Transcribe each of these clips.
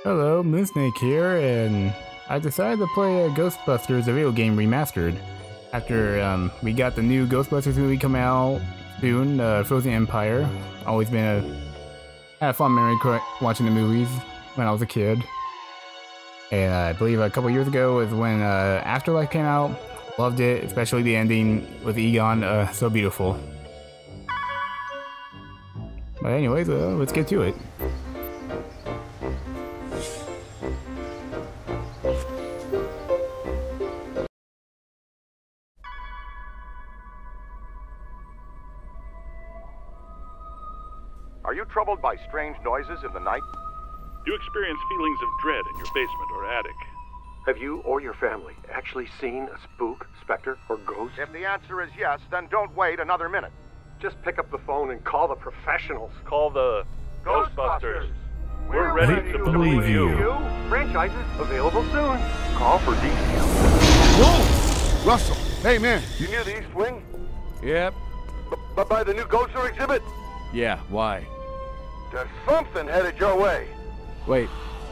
Hello, Moonsnake here, and I decided to play Ghostbusters, the video game remastered. After we got the new Ghostbusters movie come out soon, Frozen Empire. Always been had a fun memory watching the movies when I was a kid. And I believe a couple years ago was when Afterlife came out. Loved it, especially the ending with Egon, so beautiful. But anyways, let's get to it. Are you troubled by strange noises in the night? Do you experience feelings of dread in your basement or attic? Have you or your family actually seen a spook, specter, or ghost? If the answer is yes, then don't wait another minute. Just pick up the phone and call the professionals. Call the Ghostbusters. We're ready to believe you. Franchises available soon. Call for details. Whoa! Russell, hey man. You near the East Wing? Yep. By the new Ghoster exhibit? Yeah, why? There's something headed your way. Wait.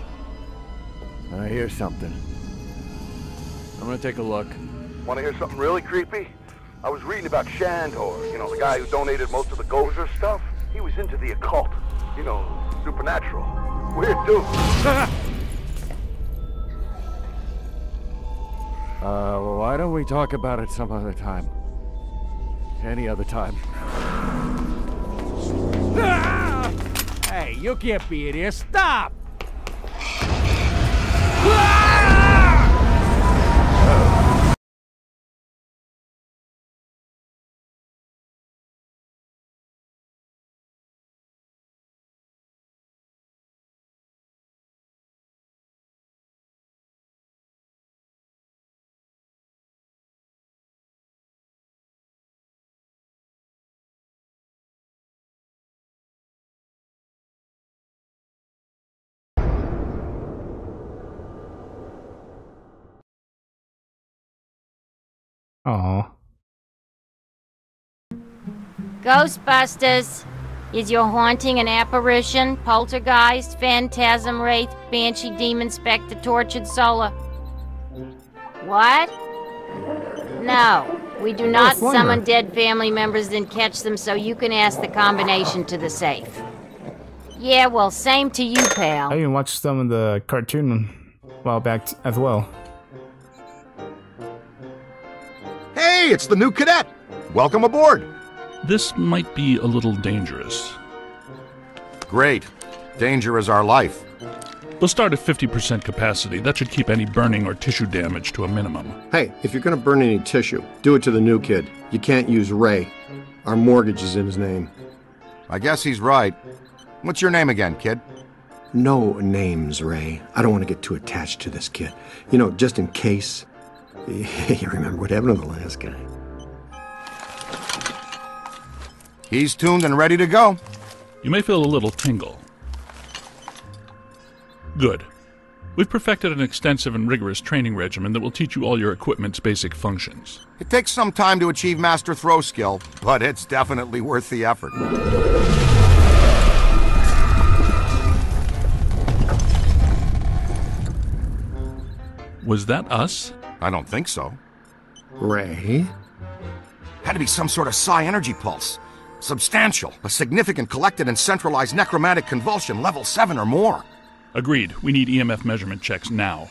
I hear something. I'm gonna take a look. Want to hear something really creepy? I was reading about Shandor, you know, the guy who donated most of the Gozer stuff. He was into the occult, you know, supernatural. Weird dude. Well, why don't we talk about it some other time? Any other time. Hey, you can't be in here. Stop! Aww. Ghostbusters! Is your haunting an apparition, poltergeist, phantasm, wraith, banshee, demon, spectre, tortured soul? What? No, we do not summon dead family members and catch them, so you can ask the combination to the safe. Yeah, well, same to you, pal. I even watched some of the cartoon a while back as well. Hey, it's the new cadet. Welcome aboard. This might be a little dangerous. Great. Danger is our life. We'll start at 50% capacity. That should keep any burning or tissue damage to a minimum. Hey, if you're gonna burn any tissue, do it to the new kid. You can't use Ray. Our mortgage is in his name. I guess he's right. What's your name again, kid? No names, Ray. I don't want to get too attached to this kid. You know, just in case. You remember what happened to the last guy? He's tuned and ready to go. You may feel a little tingle. Good. We've perfected an extensive and rigorous training regimen that will teach you all your equipment's basic functions. It takes some time to achieve master throw skill, but it's definitely worth the effort. Was that us? I don't think so. Ray? Had to be some sort of psi energy pulse. Substantial. A significant collected and centralized necromantic convulsion, level 7 or more. Agreed. We need EMF measurement checks now.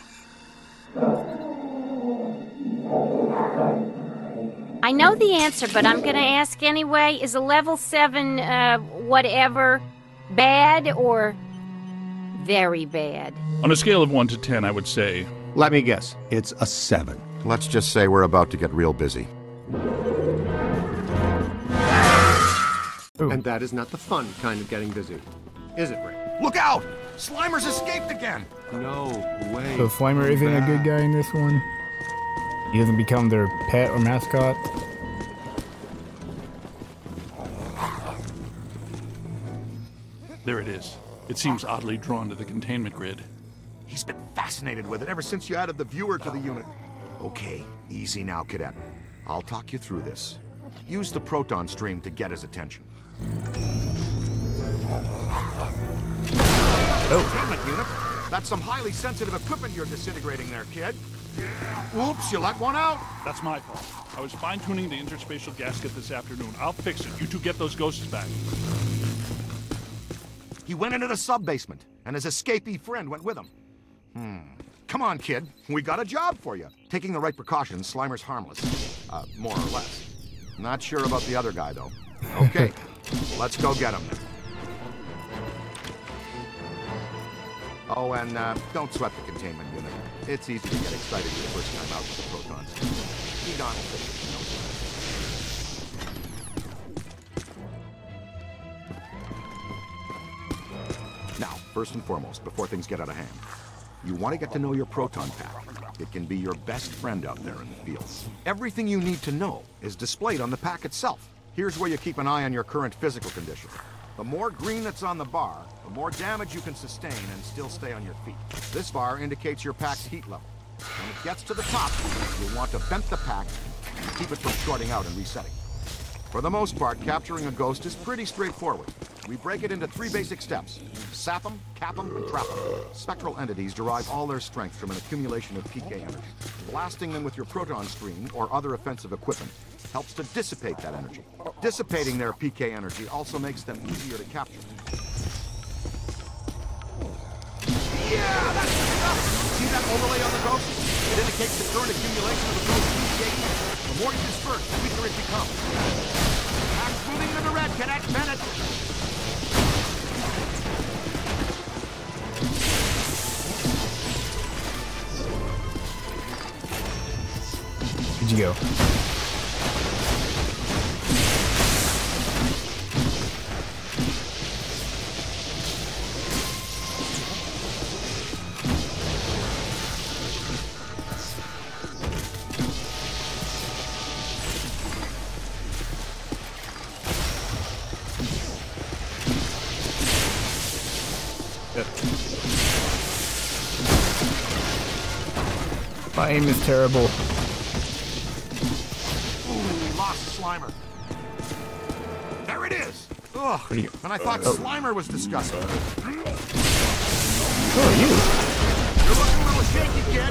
I know the answer, but I'm gonna ask anyway. Is a level 7, whatever, bad or very bad? On a scale of 1 to 10, I would say... Let me guess. It's a 7. Let's just say we're about to get real busy. Ooh. And that is not the fun kind of getting busy. Is it, Ray? Look out! Slimer's escaped again! No way. So Slimer isn't a good guy in this one? He doesn't become their pet or mascot? There it is. It seems oddly drawn to the containment grid. He's been fascinated with it ever since you added the viewer to the unit. Okay, easy now, cadet. I'll talk you through this. Use the proton stream to get his attention. Oh. Containment unit, That's some highly sensitive equipment you're disintegrating there, kid. Oops, you let one out. That's my fault. I was fine-tuning the interspatial gasket this afternoon. I'll fix it. You two get those ghosts back. He went into the sub-basement, and his escapee friend went with him. Come on, kid. We got a job for you. Taking the right precautions, Slimer's harmless. More or less. Not sure about the other guy, though. Okay, let's go get him. Oh, and don't sweat the containment unit. It's easy to get excited your first time out with the protons. Egon will fix it. Now, first and foremost, before things get out of hand, you want to get to know your proton pack. It can be your best friend out there in the field. Everything you need to know is displayed on the pack itself. Here's where you keep an eye on your current physical condition. The more green that's on the bar, the more damage you can sustain and still stay on your feet. This bar indicates your pack's heat level. When it gets to the top, you'll want to vent the pack and keep it from shorting out and resetting. For the most part, capturing a ghost is pretty straightforward. We break it into 3 basic steps: sap them, cap them, and trap them. Spectral entities derive all their strength from an accumulation of PK energy. Blasting them with your proton stream or other offensive equipment helps to dissipate that energy. Dissipating their PK energy also makes them easier to capture. Yeah, that's enough! See that overlay on the ghost? It indicates the current accumulation of the ghost PK. The more you disperse, the weaker it becomes. Pack's moving into the red, Cadet Bennett! Where'd you go? My aim is terrible. Ooh, lost Slimer. There it is! Ugh, and I thought Slimer was disgusting. Who are you? You're looking a little shaky, kid.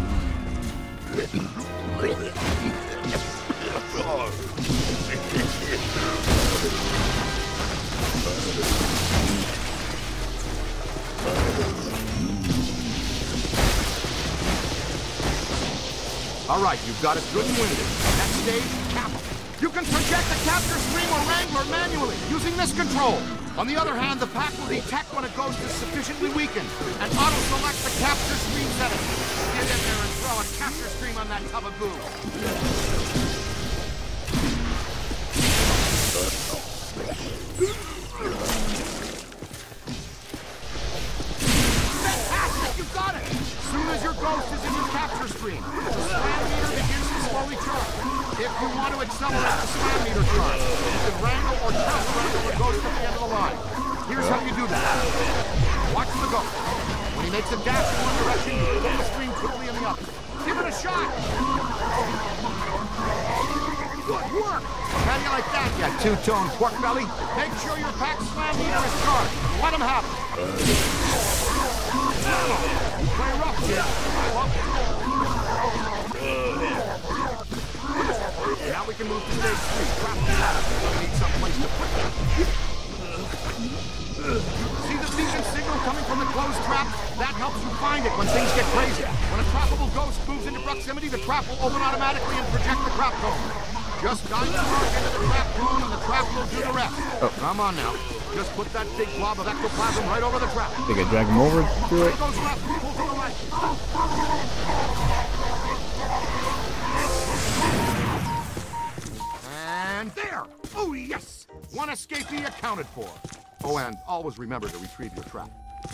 All right, you've got it good and winded. Next stage, cap 'em. You can project the capture stream or wrangler manually using this control. On the other hand, the pack will detect when a ghost is sufficiently weakened and auto-select the capture stream setting. Get in there and throw a capture stream on that tub of goo. Fantastic! You got it! As soon as your ghost is in your capture stream, the slam meter begins to slowly charge. If you want to accelerate the slam meter charge, you can wrangle or counter-wrangle the ghost at the end of the line. Here's how you do that. Watch the ghost. When he makes a dash in one direction, you pull the stream quickly in the other. Give it a shot! Good work! How do you like that, you two-tone pork belly? Make sure your pack slam meter is charged. Let him have it. You play rough, kid. Now we can move to stage 3. Trap them. We need some place to put them. See the beacon signal coming from the closed trap? That helps you find it when things get crazy. When a trappable ghost moves into proximity, the trap will open automatically and project the trap cone. Just guide the mark into the trap cone and the trap will do the rest. Oh. Come on now. Just put that big blob of ectoplasm right over the trap. I think I drag him over to it. Goes left, pull to the right. And there! Oh, yes! One escapee accounted for. Oh, and always remember to retrieve your trap.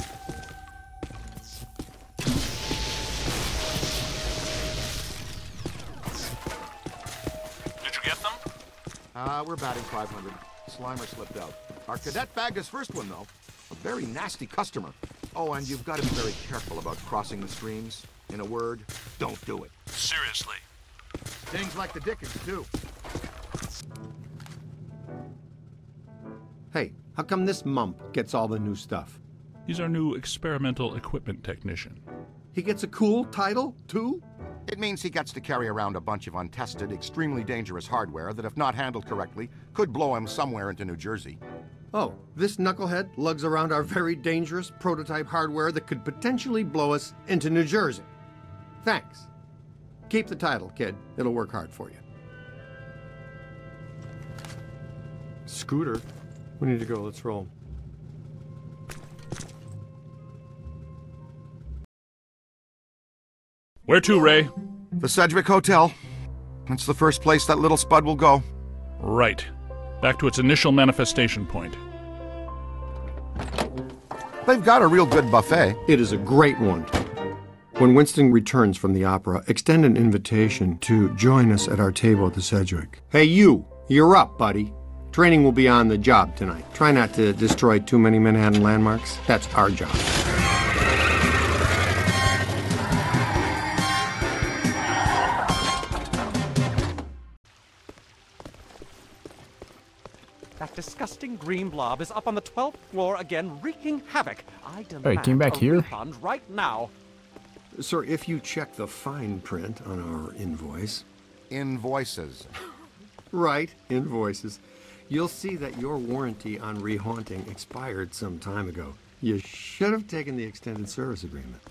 Did you get them? We're batting 500. Slimer slipped out. Our cadet bagged his first one, though. A very nasty customer. Oh, and you've got to be very careful about crossing the streams. In a word, don't do it. Seriously. Things like the Dickens, too. Hey, how come this mump gets all the new stuff? He's our new experimental equipment technician. He gets a cool title, too? It means he gets to carry around a bunch of untested, extremely dangerous hardware that, if not handled correctly, could blow him somewhere into New Jersey. Oh, this knucklehead lugs around our very dangerous prototype hardware that could potentially blow us into New Jersey. Thanks. Keep the title, kid. It'll work hard for you. Scooter, we need to go. Let's roll. Where to, Ray? The Sedgwick Hotel. It's the first place that little spud will go. Right. Back to its initial manifestation point. They've got a real good buffet. It is a great one. When Winston returns from the opera, extend an invitation to join us at our table at the Sedgwick. Hey, you're up, buddy. Training will be on the job tonight. Try not to destroy too many Manhattan landmarks. That's our job. That disgusting green blob is up on the 12th floor again, wreaking havoc. I demand Alright, came back a here. refund right now. Sir, if you check the fine print on our invoice... Invoices. Right, invoices. You'll see that your warranty on rehaunting expired some time ago. You should have taken the extended service agreement.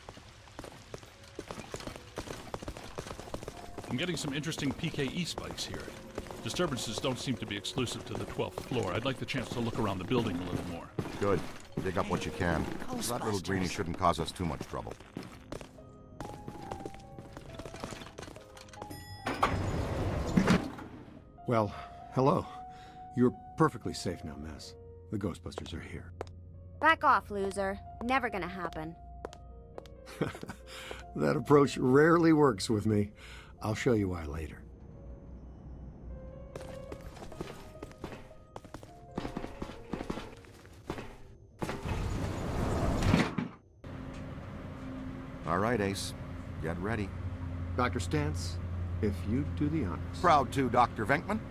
I'm getting some interesting PKE spikes here. Disturbances don't seem to be exclusive to the 12th floor. I'd like the chance to look around the building a little more. Good. Dig up what you can. That little greenie shouldn't cause us too much trouble. Well, hello. You're perfectly safe now, Miss. The Ghostbusters are here. Back off, loser. Never gonna happen. That approach rarely works with me. I'll show you why later. All right, Ace. Get ready. Dr. Stantz, if you do the honors. Proud to, Dr. Venkman.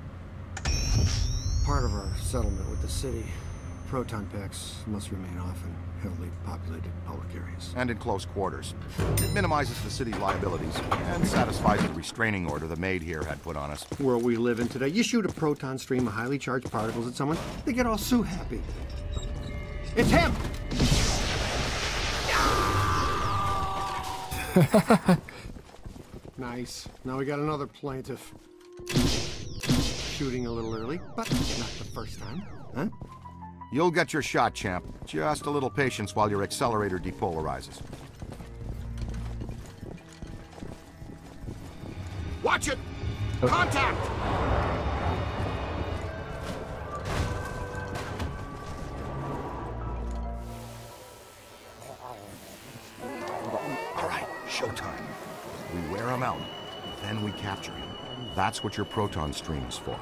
Part of our settlement with the city, proton packs must remain off in heavily populated public areas. And in close quarters. It minimizes the city's liabilities and satisfies the restraining order the maid here had put on us. World we live in today, you shoot a proton stream of highly charged particles at someone, they get all so happy. It's him! Nice. Now we got another plaintiff. Shooting a little early, but not the first time, huh? You'll get your shot, champ. Just a little patience while your accelerator depolarizes. Watch it! Contact! All right, showtime. We wear him out, then we capture him. That's what your proton stream is for.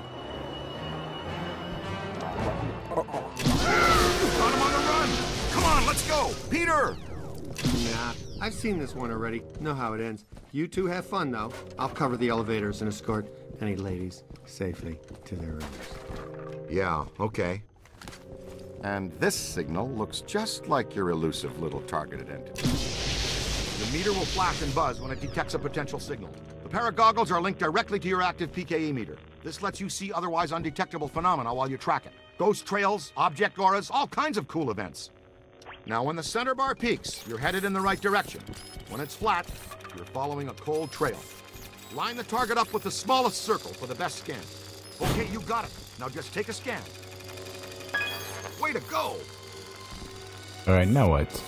Got him on the run! Come on, let's go! Peter! Nah, I've seen this one already. Know how it ends. You two have fun, though. I'll cover the elevators and escort any ladies safely to their rooms. Yeah, okay. And this signal looks just like your elusive little targeted entity. The meter will flash and buzz when it detects a potential signal. The pair of goggles are linked directly to your active PKE meter. This lets you see otherwise undetectable phenomena while you track it. Ghost trails, object auras, all kinds of cool events. Now, when the center bar peaks, you're headed in the right direction. When it's flat, you're following a cold trail. Line the target up with the smallest circle for the best scan. Okay, you got it. Now just take a scan. Way to go! Alright, now what?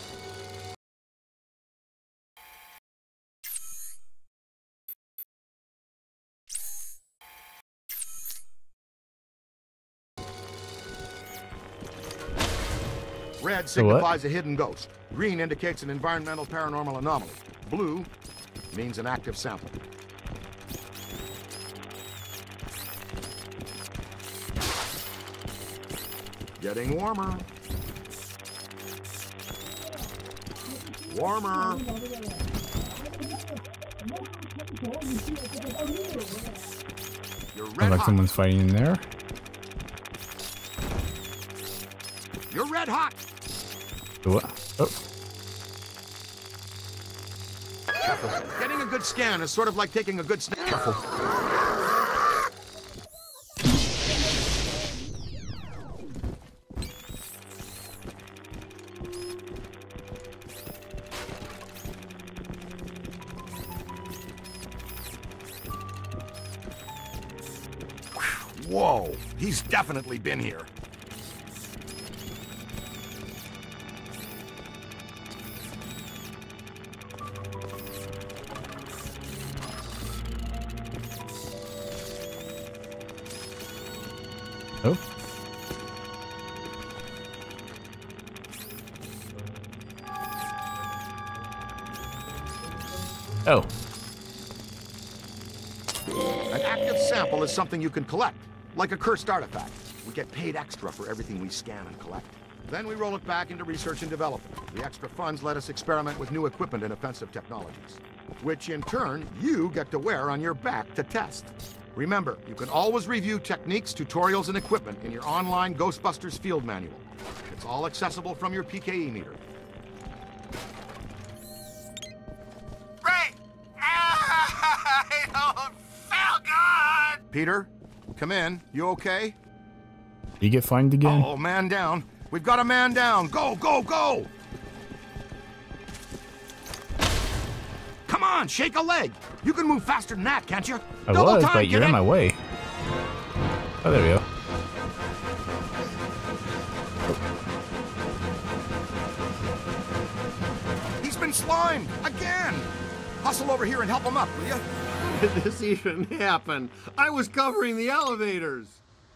Red signifies a hidden ghost. Green indicates an environmental paranormal anomaly. Blue means an active sample. Getting warmer. Warmer. You're red Sounds like hot. someone's fighting in there. You're red hot. What? Oh. Careful. Getting a good scan is sort of like taking a good snap. Careful. Whoa, he's definitely been here. Oh. Oh. An active sample is something you can collect, like a cursed artifact. We get paid extra for everything we scan and collect. Then we roll it back into research and development. The extra funds let us experiment with new equipment and offensive technologies, which in turn, you get to wear on your back to test. Remember, you can always review techniques, tutorials, and equipment in your online Ghostbusters field manual. It's all accessible from your PKE meter. Ray! I don't feel good! Peter, come in. You okay? You get fined again? Oh, man down. We've got a man down. Go, go, go! Come on, shake a leg. You can move faster than that, can't you? I was, but you're in my way. Oh, there we go. He's been slimed again. Hustle over here and help him up, will you? Did this even happen? I was covering the elevators.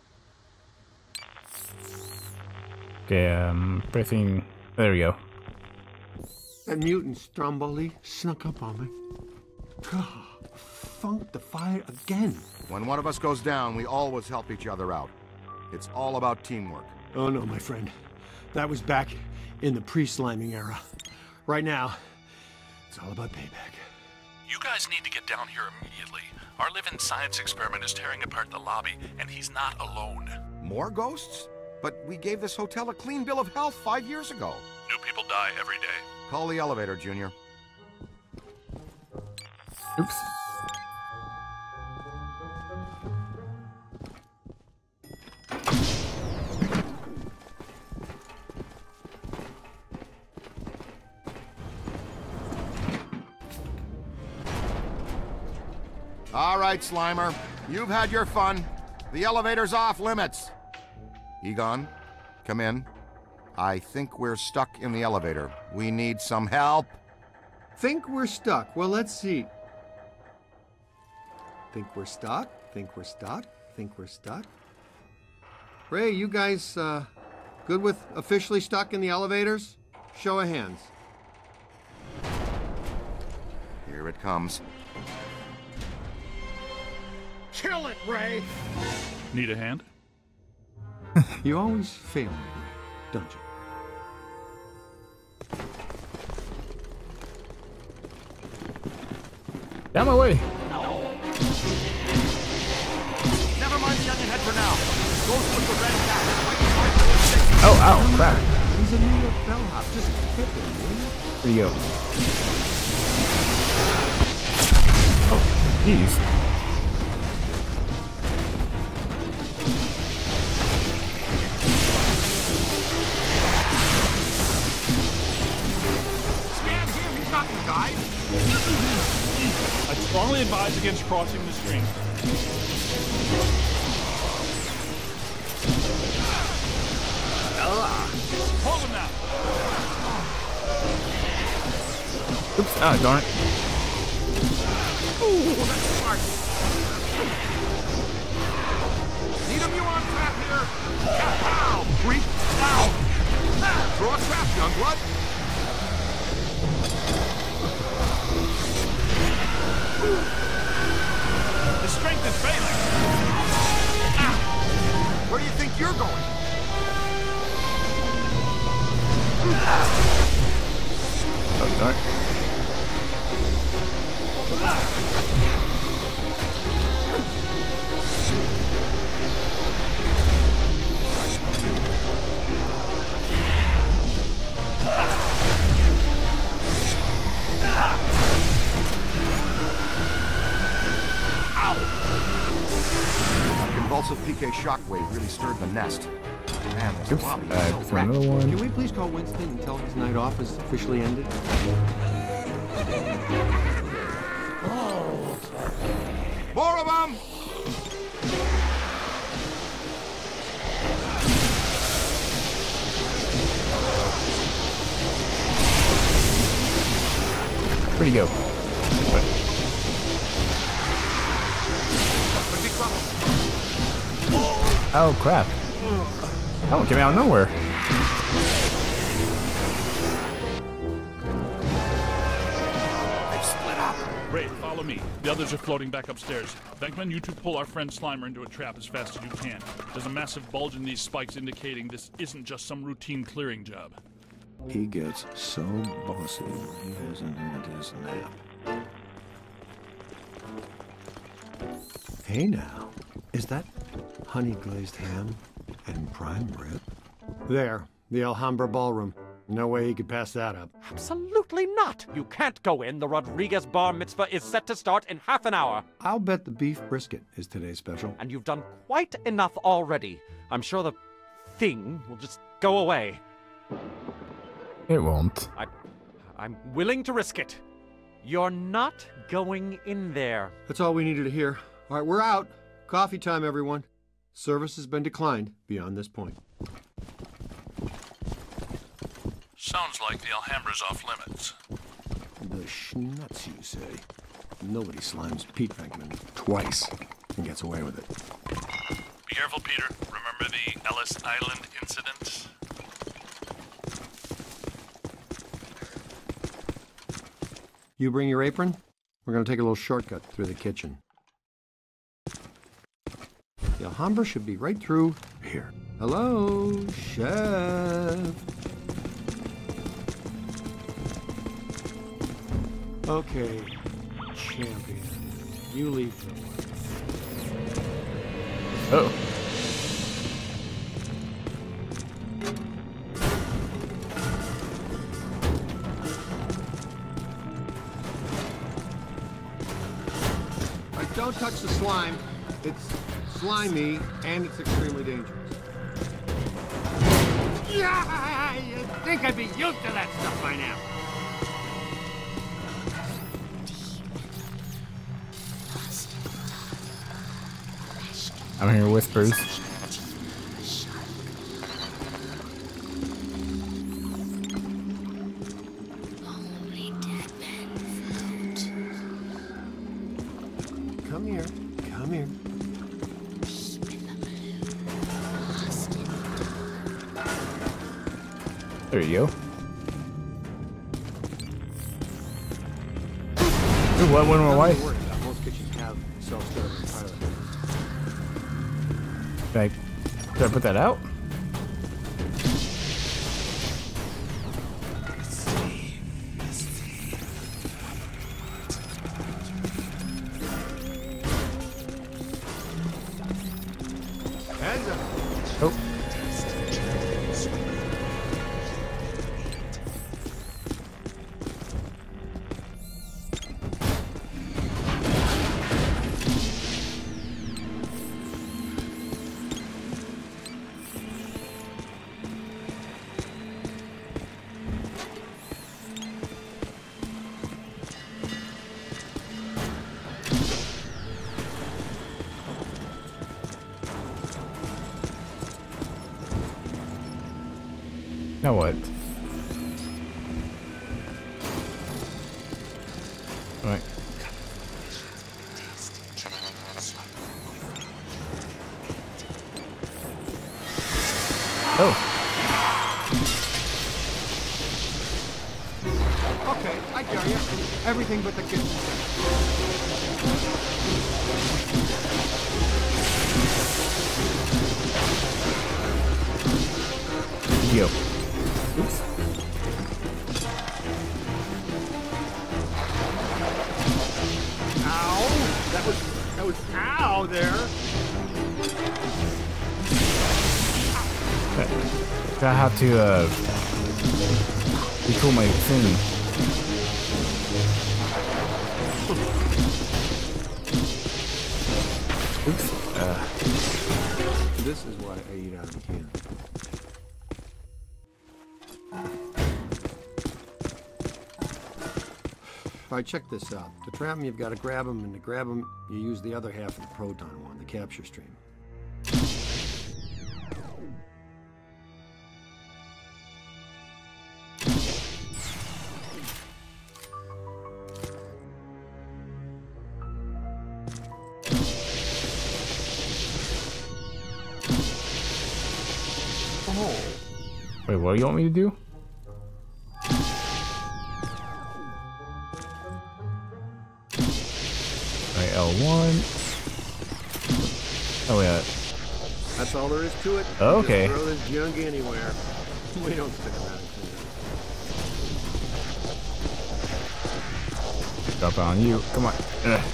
Okay, pressing. There we go. That mutant Stromboli snuck up on me. Funked the fire again. When one of us goes down, we always help each other out. It's all about teamwork. Oh no, my friend. That was back in the pre-sliming era. Right now, it's all about payback. You guys need to get down here immediately. Our living science experiment is tearing apart the lobby, and he's not alone. More ghosts? But we gave this hotel a clean bill of health 5 years ago. New people die every day. Call the elevator, Junior. Oops. All right, Slimer. You've had your fun. The elevator's off limits. Egon, come in. I think we're stuck in the elevator. We need some help. Think we're stuck? Well, let's see. Think we're stuck? Think we're stuck? Think we're stuck? Ray, you guys good with officially stuck in the elevators? Show of hands. Here it comes. Kill it, Ray! Need a hand? You always fail me, don't you? Down my way. Never mind the onion head for now. Ghost with the red cap. Oh, ow, crap. He's a New York bellhop. Just hit him, will you? There you go. Oh, jeez. I strongly advise against crossing the stream. Hold him now. Oops, ah, darn it. Ooh, that's smart. Need a new on trap here. Ow, creep. Ow. Throw a trap, Youngblood. The strength is failing. Ow. Where do you think you're going? Oh, darn. PK shockwave really stirred the nest. Man, this Oops, lobby is so for another wrecked. one. Can we please call Winston and tell his night off is officially ended? More of them! Where'd he go? Oh crap. Oh, it came out of nowhere. They've split up. Ray, follow me. The others are floating back upstairs. Venkman, you two pull our friend Slimer into a trap as fast as you can. There's a massive bulge in these spikes indicating this isn't just some routine clearing job. He gets so bossy when he hasn't had his nap. Hey now, is that honey glazed ham and prime rib? There, the Alhambra Ballroom. No way he could pass that up. Absolutely not! You can't go in. The Rodriguez bar mitzvah is set to start in half an hour. I'll bet the beef brisket is today's special. And you've done quite enough already. I'm sure the thing will just go away. It won't. I'm willing to risk it. You're not going in there. That's all we needed to hear. All right, we're out. Coffee time, everyone. Service has been declined beyond this point. Sounds like the Alhambra's off limits. The schnutz, you say? Nobody slimes Pete Venkman twice and gets away with it. Be careful, Peter. Remember the Ellis Island incident? You bring your apron? We're going to take a little shortcut through the kitchen. The Alhambra should be right through here. Hello, chef. Okay, champion. You leave the way. Oh. Don't touch the slime. It's slimy and it's extremely dangerous. Yeah, you'd think I'd be used to that stuff by now. I'm hearing whispers. Come here. Come here. There you go. Ooh, what went away? Most kitchens have self-serving toilet. Did I put that out? Oh. Now what? Alright. Oh. Okay, I dare you. Everything but the kitchen. Yo. Oops. Ow! That was ow there. I have to retool my thing. Oops. This is what I eat out of a can. All right, check this out. To trap them, you've got to grab them, and to grab them, you use the other half of the proton one, the capture stream. Wait, what do you want me to do? Alright, L1. Oh, yeah. That's all there is to it. Oh, okay. Just throw this junk anywhere. We don't stick around. Drop on you. Come on.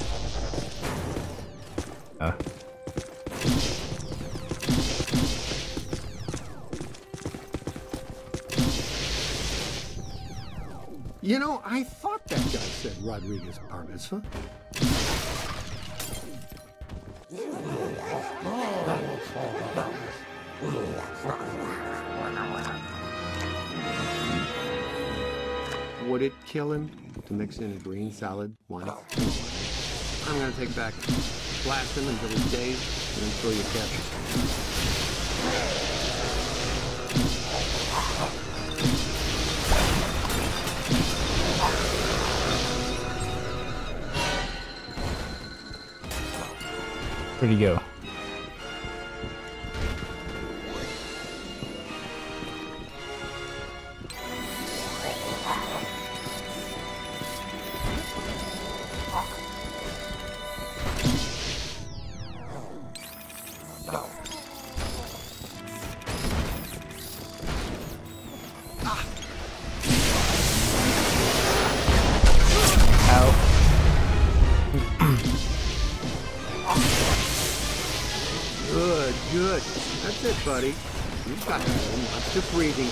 You know, I thought that guy said Rodriguez bar mitzvah. Would it kill him to mix in a green salad wine? I'm gonna take back, blast him until he's dazed, and then throw your capture. Where'd he go? Good. That's it, buddy. You've got lots of breathing.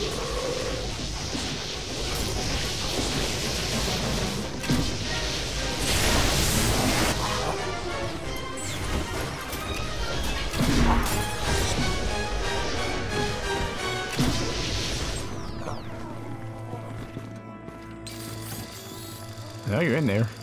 Now you're in there.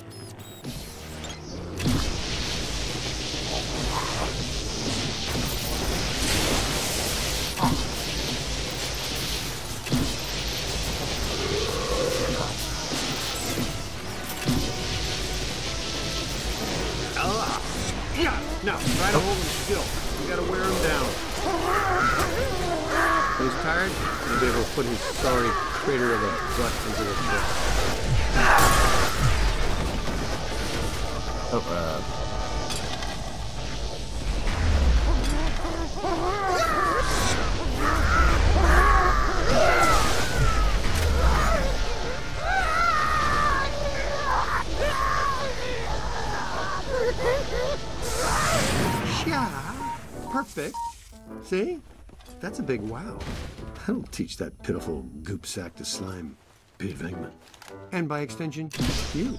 Now, try to hold him still. You gotta wear him down. When he's tired, you'll be able to put his sorry crater of a butt into his foot. Yeah, perfect. See? That's a big wow. That'll teach that pitiful goop sack to slime Pete Venkman. And by extension, you.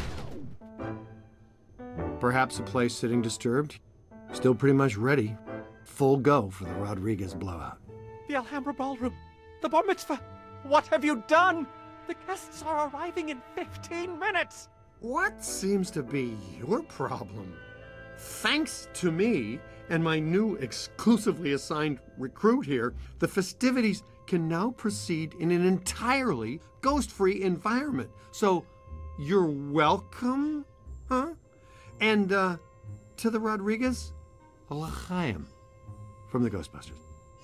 Perhaps a place sitting disturbed, still pretty much ready. Full go for the Rodriguez blowout. The Alhambra Ballroom, the bar mitzvah. What have you done? The guests are arriving in 15 minutes. What seems to be your problem? Thanks to me and my new exclusively assigned recruit here, the festivities can now proceed in an entirely ghost-free environment. So, you're welcome, huh? And, to the Rodriguez, a l'chaim from the Ghostbusters.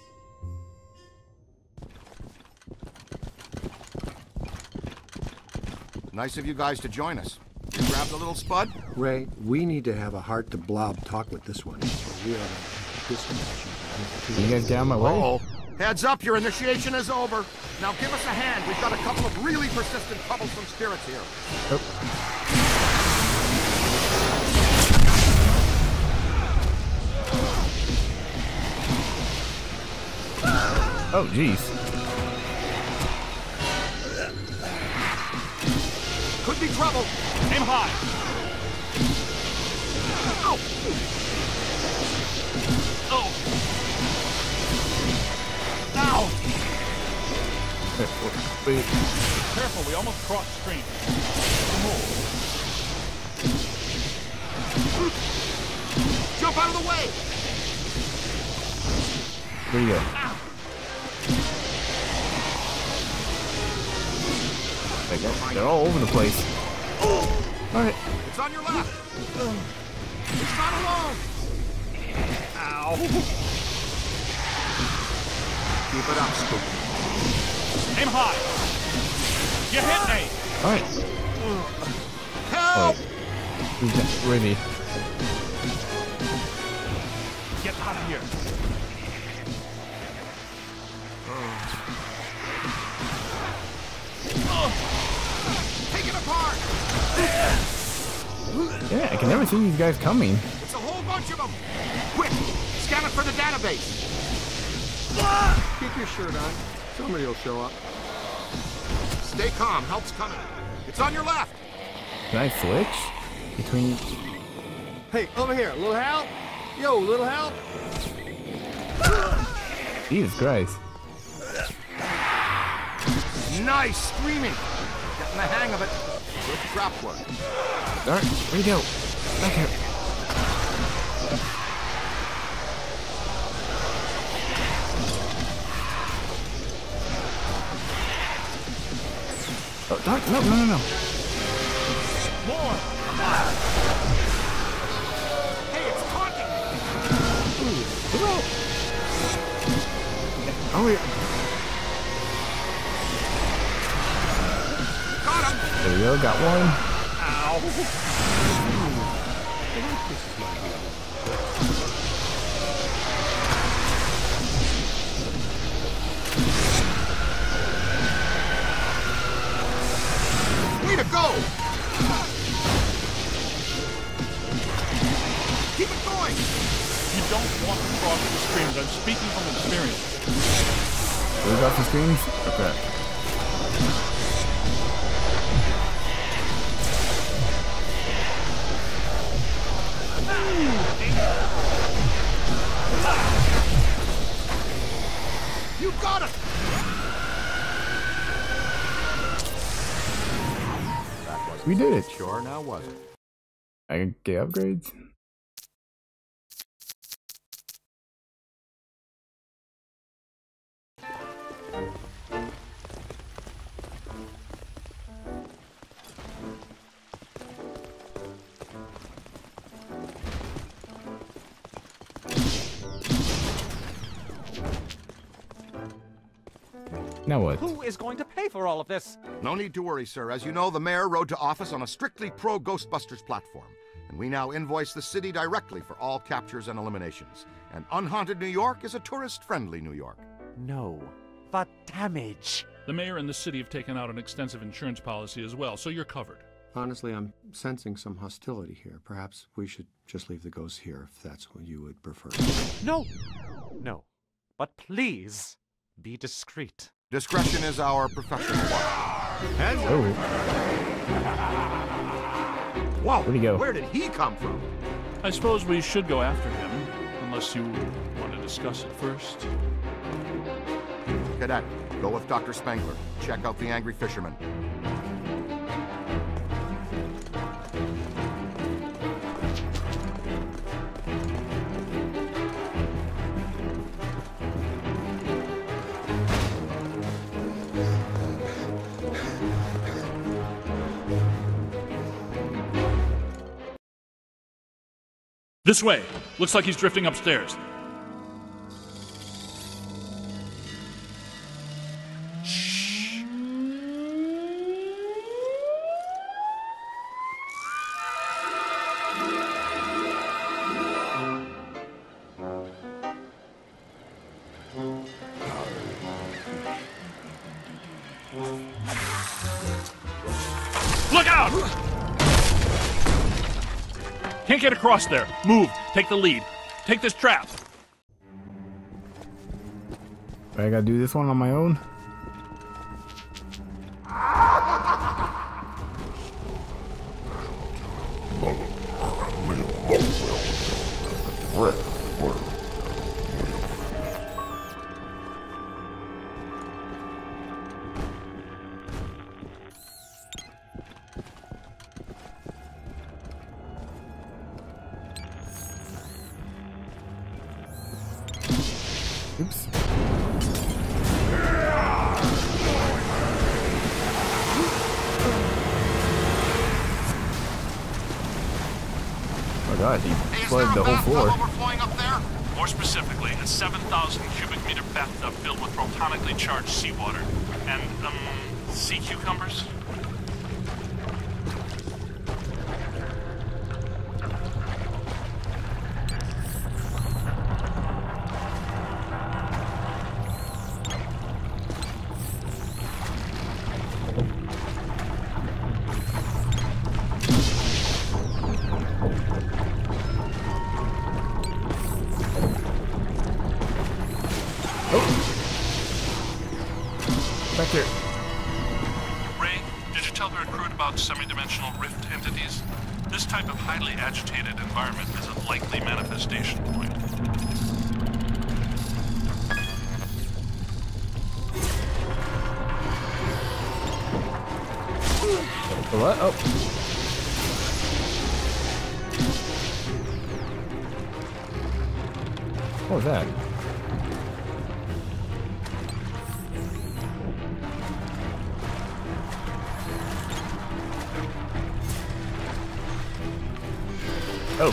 Nice of you guys to join us. You grabbed a little spud? Ray, we need to have a heart-to-blob talk with this one. We are disconnection. Can you guys get out of my way? Uh-oh. Heads up, your initiation is over. Now give us a hand. We've got a couple of really persistent, troublesome spirits here. Oh, jeez. Could be trouble. Aim high. Ow! Oh! Ow! Wait. Careful, we almost crossed stream. Jump out of the way! Where you go? They're all over the place. Alright. It's on your left! It's not alone! Ow! Keep it up, Spook. Aim high! You hit me! Alright. Help! Where is he? Get out of here! Take it apart! Yeah, I can never see these guys coming. It's a whole bunch of them! Quick! Scan it for the database! Keep your shirt on. Somebody will show up. Stay calm, help's coming. It's on your left! Can I switch between? Hey, over here, little help? Yo, little help? Jesus Christ! Nice screaming! Getting the hang of it. Good trap work. Alright, where'd you go? Back here. Oh, Doc, no. More! Hey, it's taunting me! Oh, yeah. Got him! There we go, got one. Ow! Way to go! Keep it going! You don't want to cross the streams. I'm speaking from experience. We got the screens? Okay. You got it! We did it. Sure, now was it? I can get upgrades. Now what? Who is going to pay for all of this? No need to worry, sir. As you know, the mayor rode to office on a strictly pro-Ghostbusters platform, and we now invoice the city directly for all captures and eliminations. And unhaunted New York is a tourist-friendly New York. No. The damage. The mayor and the city have taken out an extensive insurance policy as well, so you're covered. Honestly, I'm sensing some hostility here. Perhaps we should just leave the ghosts here if that's what you would prefer. No. No. But please, be discreet. Discretion is our professional one. Heads up. Whoa, Where'd he go? Where did he come from? I suppose we should go after him, unless you want to discuss it first. Cadet, go with Dr. Spangler. Check out the angry fisherman. This way! Looks like he's drifting upstairs. Shh. Look out! Can't get across there. Move. Take the lead. Take this trap. I gotta do this one on my own. thought he flooded the whole floor. Overflowing up there? More specifically, a 7,000 cubic meter bathtub filled with protonically charged seawater. And, sea cucumbers? Back here. Ray, did you tell the recruit about semi-dimensional rift entities? This type of highly agitated environment is a likely manifestation point. What? Oh. What was that? Oh.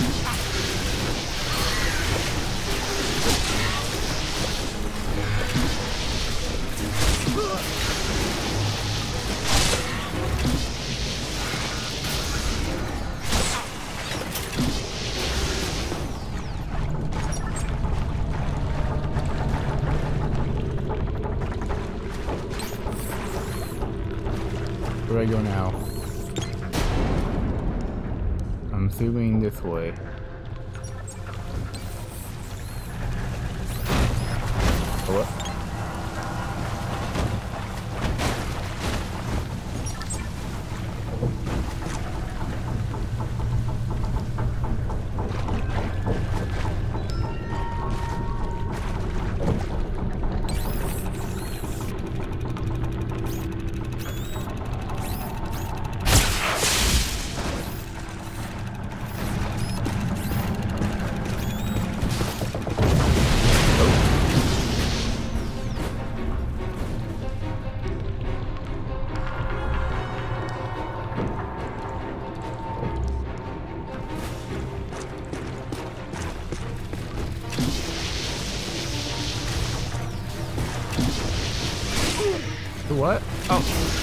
Where do I go now? I'm assuming this way. What? What? Oh.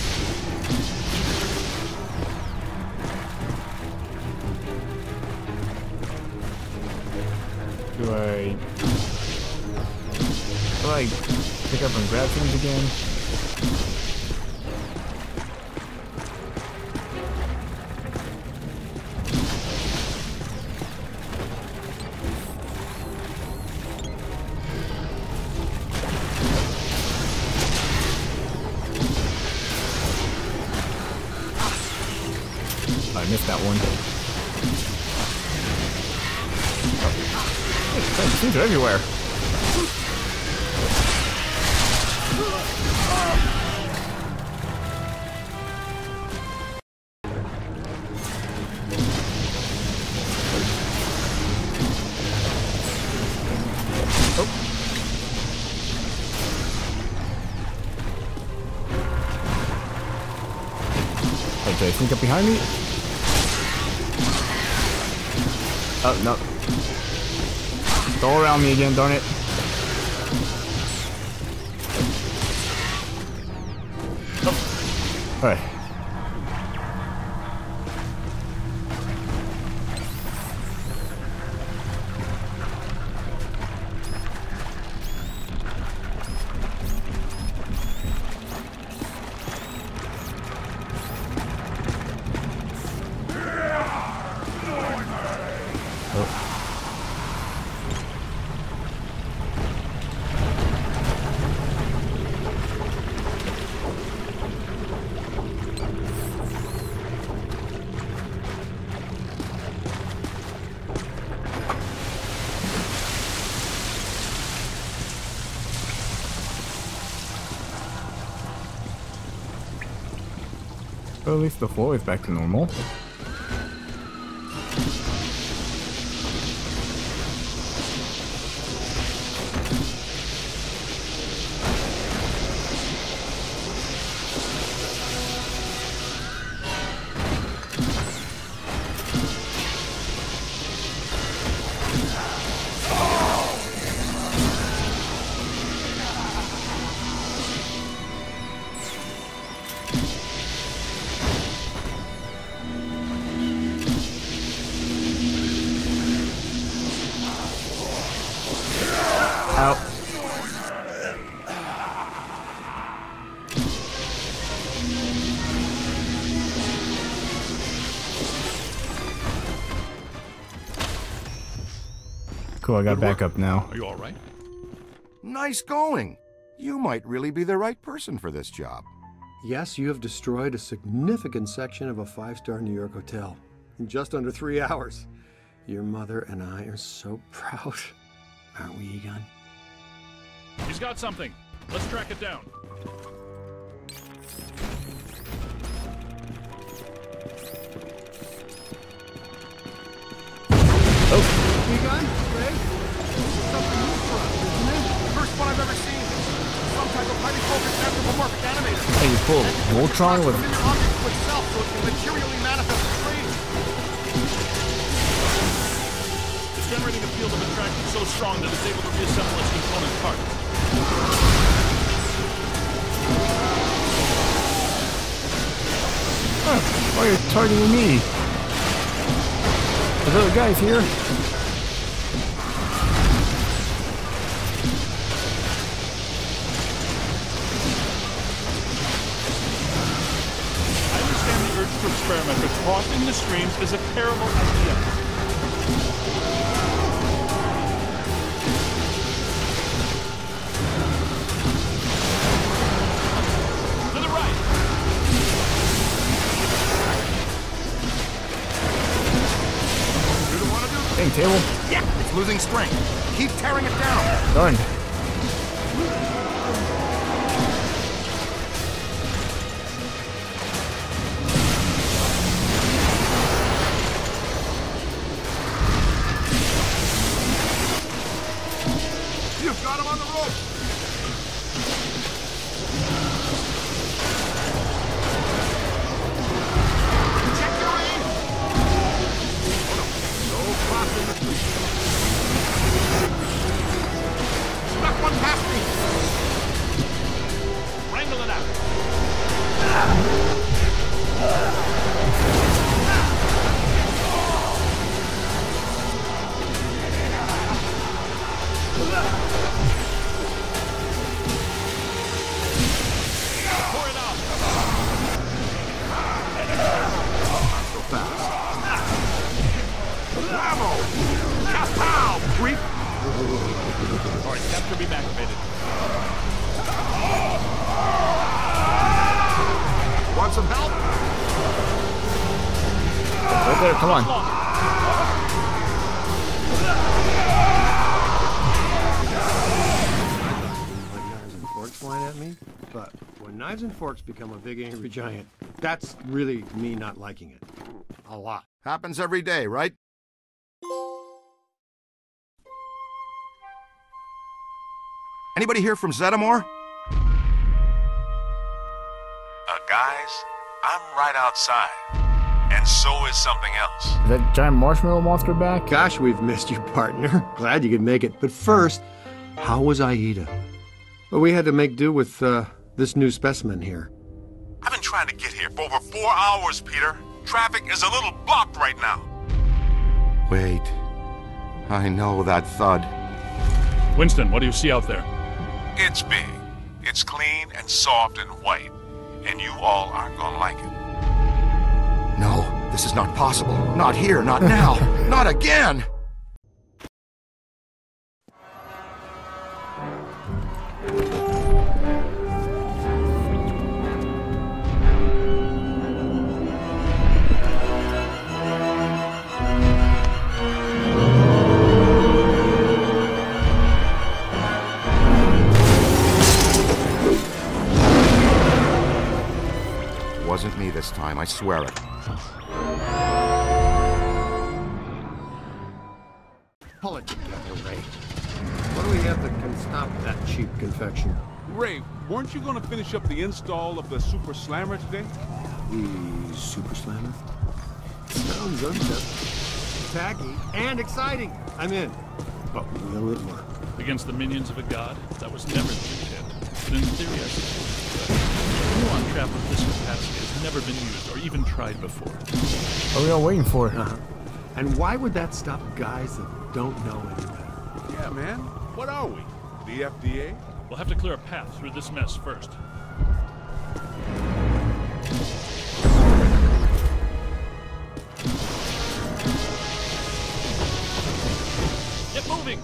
Do I pick up and grab things again? I missed that one. Oh. Things are everywhere. Wait, did I sneak up behind me? Oh, no. It's all around me again, darn it. Oh. Alright. Well, at least the floor is back to normal. Cool, I got Good back work. up now. Are you all right? Nice going. You might really be the right person for this job. Yes, you have destroyed a significant section of a 5-star New York hotel in just under 3 hours. Your mother and I are so proud. Aren't we, Egon? He's got something. Let's track it down. Egon? Ray? Something new for us, isn't it? First one I've ever seen. Some type of highly focused anthropomorphic animator. Hey, you pull Voltron with... Familiar object to itself so it can materially manifest the screen. It's generating a field of attraction so strong that it's able to reassemble its component parts. Why are you targeting me? There's other guys here. I understand the urge to experiment, but crossing the streams is a terrible idea. To the right! Hey, table. Yeah, it's losing strength. Keep tearing it down. Done. You've got him on the rope. Check your aim. No crossing the street. Snuck one past me. Wrangle it out. Pour it out. So fast. Bravo! Kapow, creep! All right, capture beam activated. Want some help? Right there, come on. Like knives and forks flying at me, but when knives and forks become a big angry giant, that's really me not liking it. A lot. Happens every day, right? Anybody here from Zetamore? Guys, I'm right outside. And so is something else. Is that giant marshmallow monster back? Gosh, we've missed you, partner. Glad you could make it. But first, how was Aida? Well, we had to make do with this new specimen here. I've been trying to get here for over 4 hours, Peter. Traffic is a little blocked right now. Wait. I know that thud. Winston, what do you see out there? It's big. It's clean and soft and white. And you all aren't gonna like it. No, this is not possible. Not here, not now, not again! Wasn't me this time, I swear it. Pull it together, Ray. What do we have that can stop that cheap confection? Ray, weren't you going to finish up the install of the Super Slammer today? The Super Slammer? Sounds unset. Tacky and exciting. I'm in. But will it work? Against the minions of a god? That was never the intent. But in theory, I suppose it's good. A muon trap of this capacity has never been used or even tried before. What are we all waiting for? And why would that stop guys that don't know any better? Yeah, man. What are we? The FDA? We'll have to clear a path through this mess first. Get moving!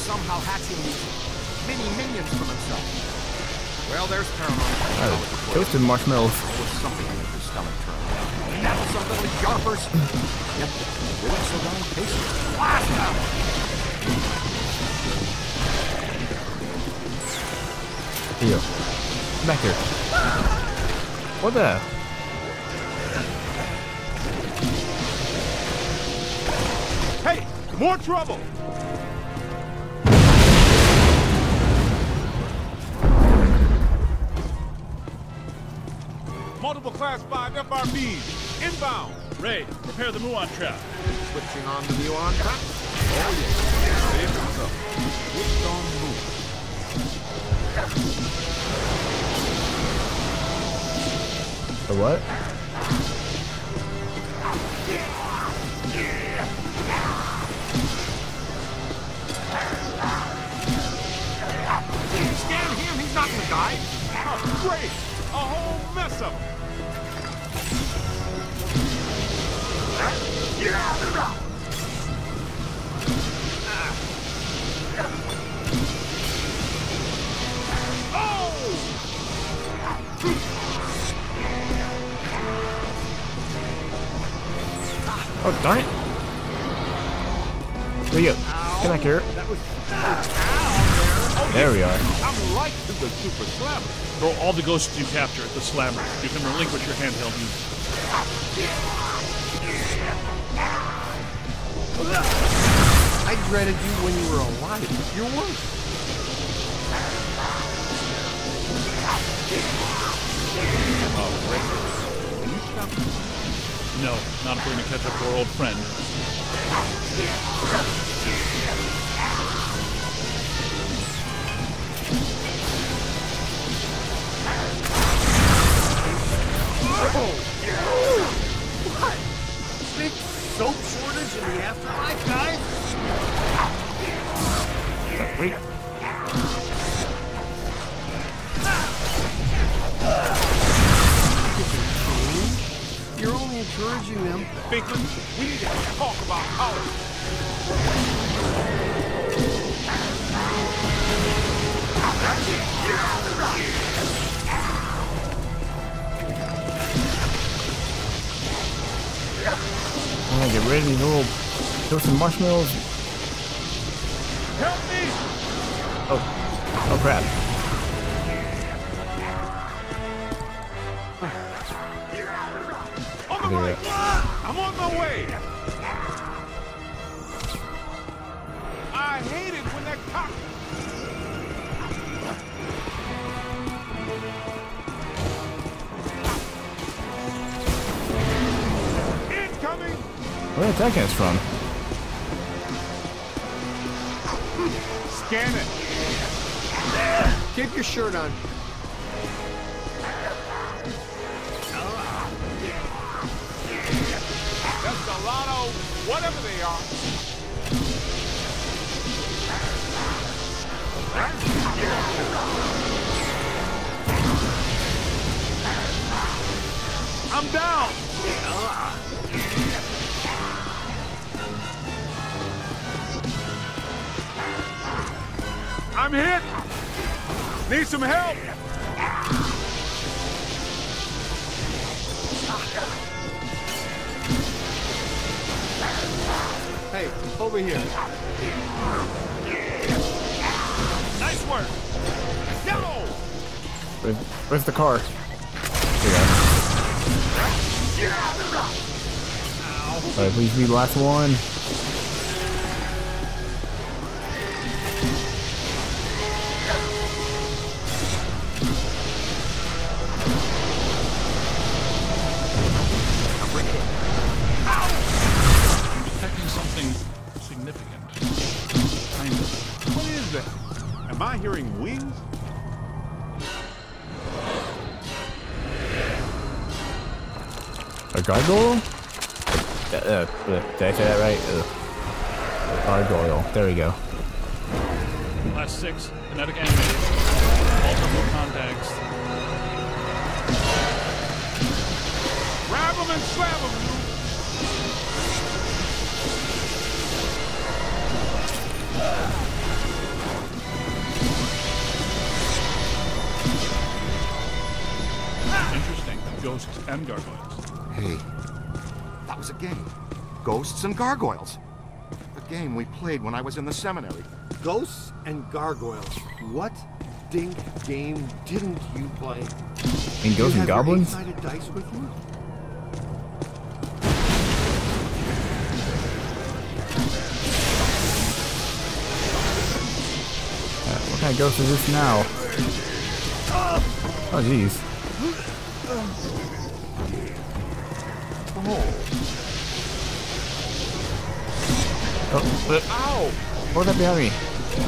somehow hatching these mini minions from himself. Well, there's Paramount. Toasted marshmallows. Or something in his stomach turn. That's something with Jarpers. Yep. Doing so darn patient. Blast out! Here. Back here. What the? Hey, more trouble! Multiple Class 5 FRBs, inbound! Ray, prepare the Muon trap. Switching on the Muon trap? Oh, yes. There it goes. Switched on move. The what? Scan him, he's not gonna die. Oh, great! A whole mess of them. Oh, darn it. There you go. Come back here. There we are. I'm like the Super Slammer. Throw all the ghosts you capture at the slammer. You can relinquish your handheld unit. I dreaded you when you were alive. You're worse. No, not if we're going to catch up to our old friend. What? Big soap shortage in the afterlife, guys? Wait. You're only encouraging them. Binkman, we need to talk about college. I'm gonna get rid of these little toasted marshmallows. Help me! Oh crap. On the right! I'm on my way! I hate it when that cop... Incoming! Where are they attacking us from? Scan it! Keep your shirt on. That's a lot of whatever they are. I'm down! I'm hit! Need some help! Hey, over here. Nice work! Go! Where's the car? Here we go. Alright, please be the last one. Am I hearing wings? A gargoyle? Did I say that right? Gargoyle. There we go. Class 6, kinetic animated. Multiple contacts. Grab them and slap them, ghosts and gargoyles. Hey, that was a game. Ghosts and Gargoyles. A game we played when I was in the seminary. Ghosts and gargoyles. What dink game didn't you play? And ghosts and goblins? You have your 8-sided dice with you? What kind of ghost is this now? Oh, jeez. Oh, ow! What was that behind me?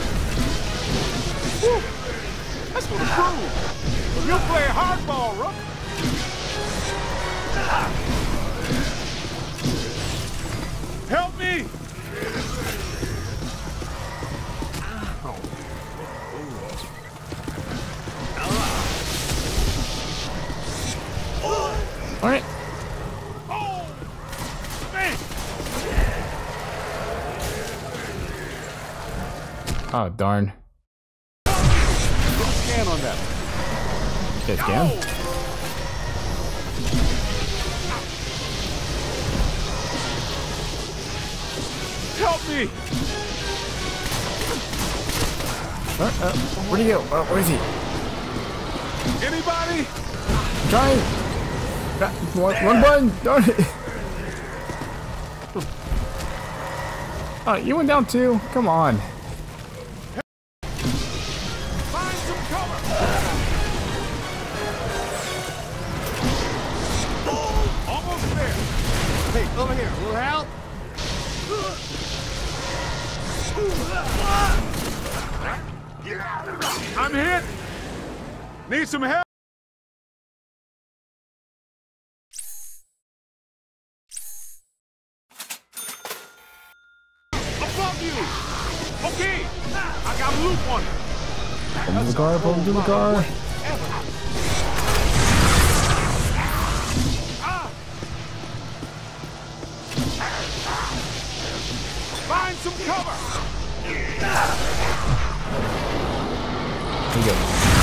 Woo. That's for the crew! You play hardball, Rook! Help me! Alright. Oh! Man! Oh, darn. Scan on that. Okay, scan. Help me! Where'd he go? Where is he? Anybody? Trying. One button. Darn it. Oh, you went down too? Come on. Find some cover! Almost there! Hey, over here. A little help? I'm hit! Need some help? Above you! Okay! I got a loop on it! Pull to the car, pull to the car. Find some cover! Here we go.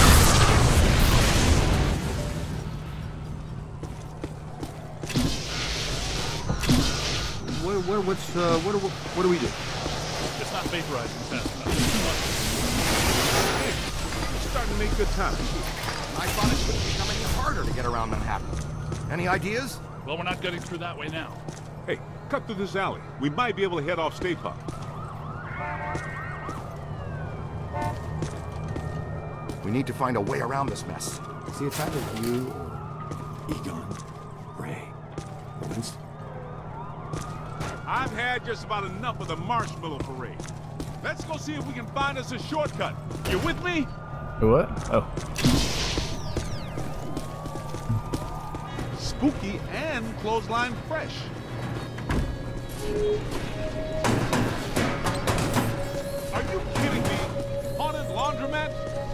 What do we do? It's not vaporizing fast enough. Hey, we're starting to make good time. I thought it would become any harder to get around Manhattan. Any ideas? Well, we're not getting through that way now. Hey, cut through this alley. We might be able to head off Stay Puft. We need to find a way around this mess. See, it's either you or Egon, Ray, or Winston. I've had just about enough of the marshmallow parade. Let's go see if we can find us a shortcut. You with me? What? Oh. Spooky and clothesline fresh. Are you kidding me? Haunted laundromat?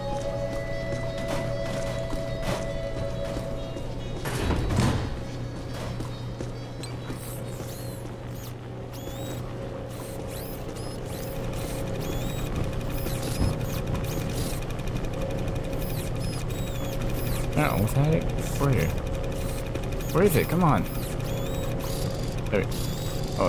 Oh, what's that? Where? Where is it? Come on. There. Oh.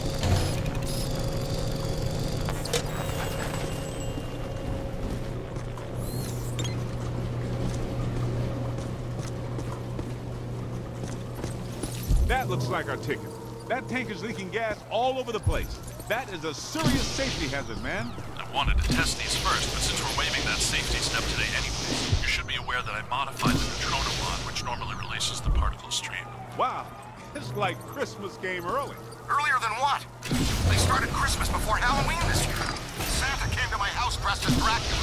That looks like our ticket. That tank is leaking gas all over the place. That is a serious safety hazard, man. I wanted to test these first, but since we're waiving that safety step today anyway, you should be aware that I modified the neutrino mod, which normally releases the particle stream. Wow, it's like Christmas came early. Earlier than what? They started Christmas before Halloween this year. Santa came to my house dressed as Dracula.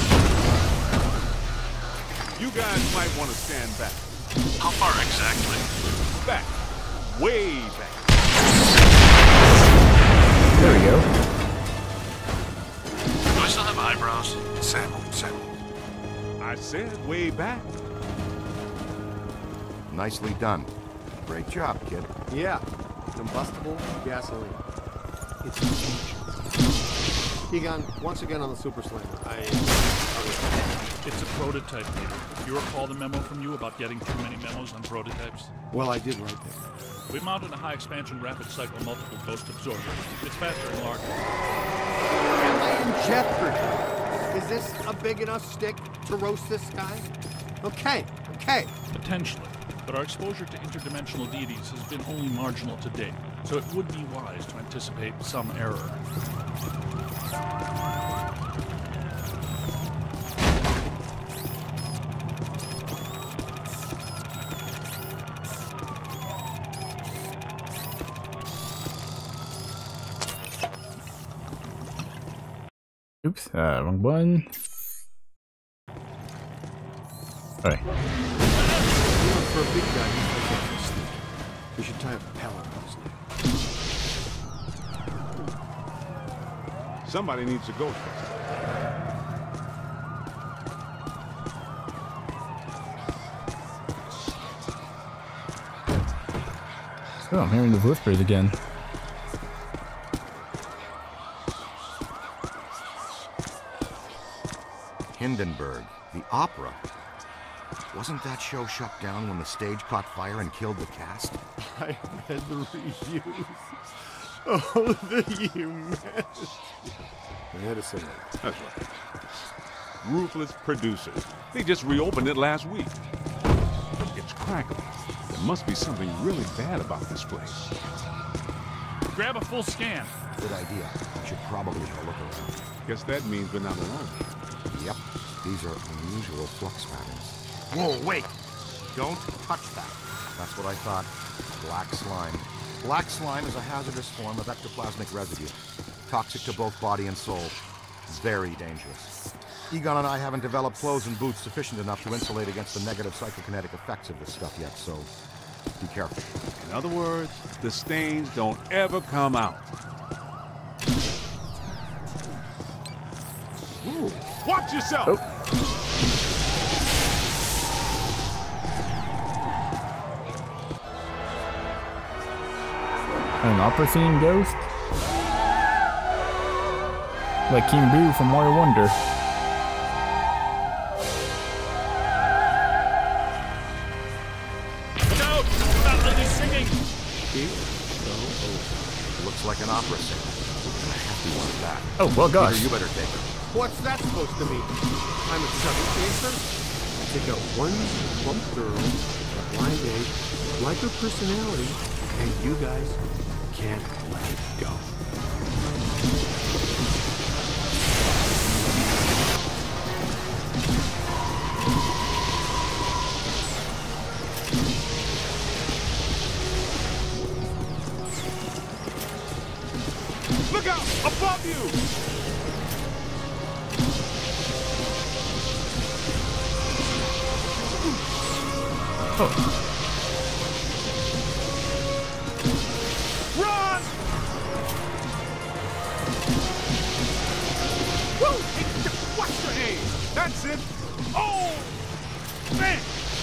You guys might want to stand back. How far exactly? Back. Way back. There we go. Do I still have eyebrows? Sample. I said way back. Nicely done. Great job, kid. Yeah. Combustible gasoline. It's huge. Egon, once again on the Super Slammer. It's a prototype, Peter. You recall the memo from you about getting too many memos on prototypes? Well, I did right there. We mounted a high-expansion rapid cycle multiple ghost absorber. It's faster and larger. Am I in jeopardy? Is this a big enough stick to roast this guy? Okay. Potentially. But our exposure to interdimensional deities has been only marginal to date, so it would be wise to anticipate some error. Oops, wrong button. Sorry. For a big guy, he's like a sneak. We should tie a pellet on his neck. Somebody needs to go. Oh, I'm hearing the whispers again. Hindenburg, the opera. Wasn't that show shut down when the stage caught fire and killed the cast? I read the reviews. Oh, the humanity. I had to say that. That's right. Ruthless producers. They just reopened it last week. It's crackling. There must be something really bad about this place. Grab a full scan. Good idea. We should probably have a look around. Guess that means we're not alone. Yep. These are unusual flux patterns. Whoa, wait! Don't touch that. That's what I thought. Black slime. Black slime is a hazardous form of ectoplasmic residue. Toxic to both body and soul. Very dangerous. Egon and I haven't developed clothes and boots sufficient enough to insulate against the negative psychokinetic effects of this stuff yet, so be careful. In other words, the stains don't ever come out. Ooh, watch yourself! Oh. An opera scene ghost? Like King Boo from Mario Wonder. Look out! That lady's singing! Looks like an opera singer. I have to want that. Oh, well, gosh. Peter, you better take it. What's that supposed to mean? I'm a chubby chaser? Take out one plump girl, a blind egg, like her personality, and you guys can't let it go. Look out! Above you! Oh. Run! Woo! Watch your aim! That's it! Oh! Man!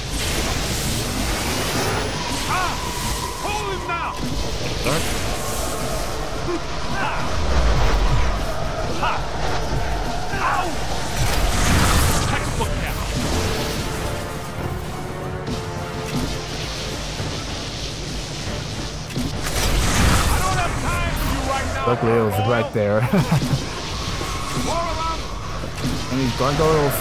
Ah! Hold him now! Sorry. Ha! Ha! Ow! Textbook now! I don't have time for you right now! Luckily, it was right there. And these gargoyles.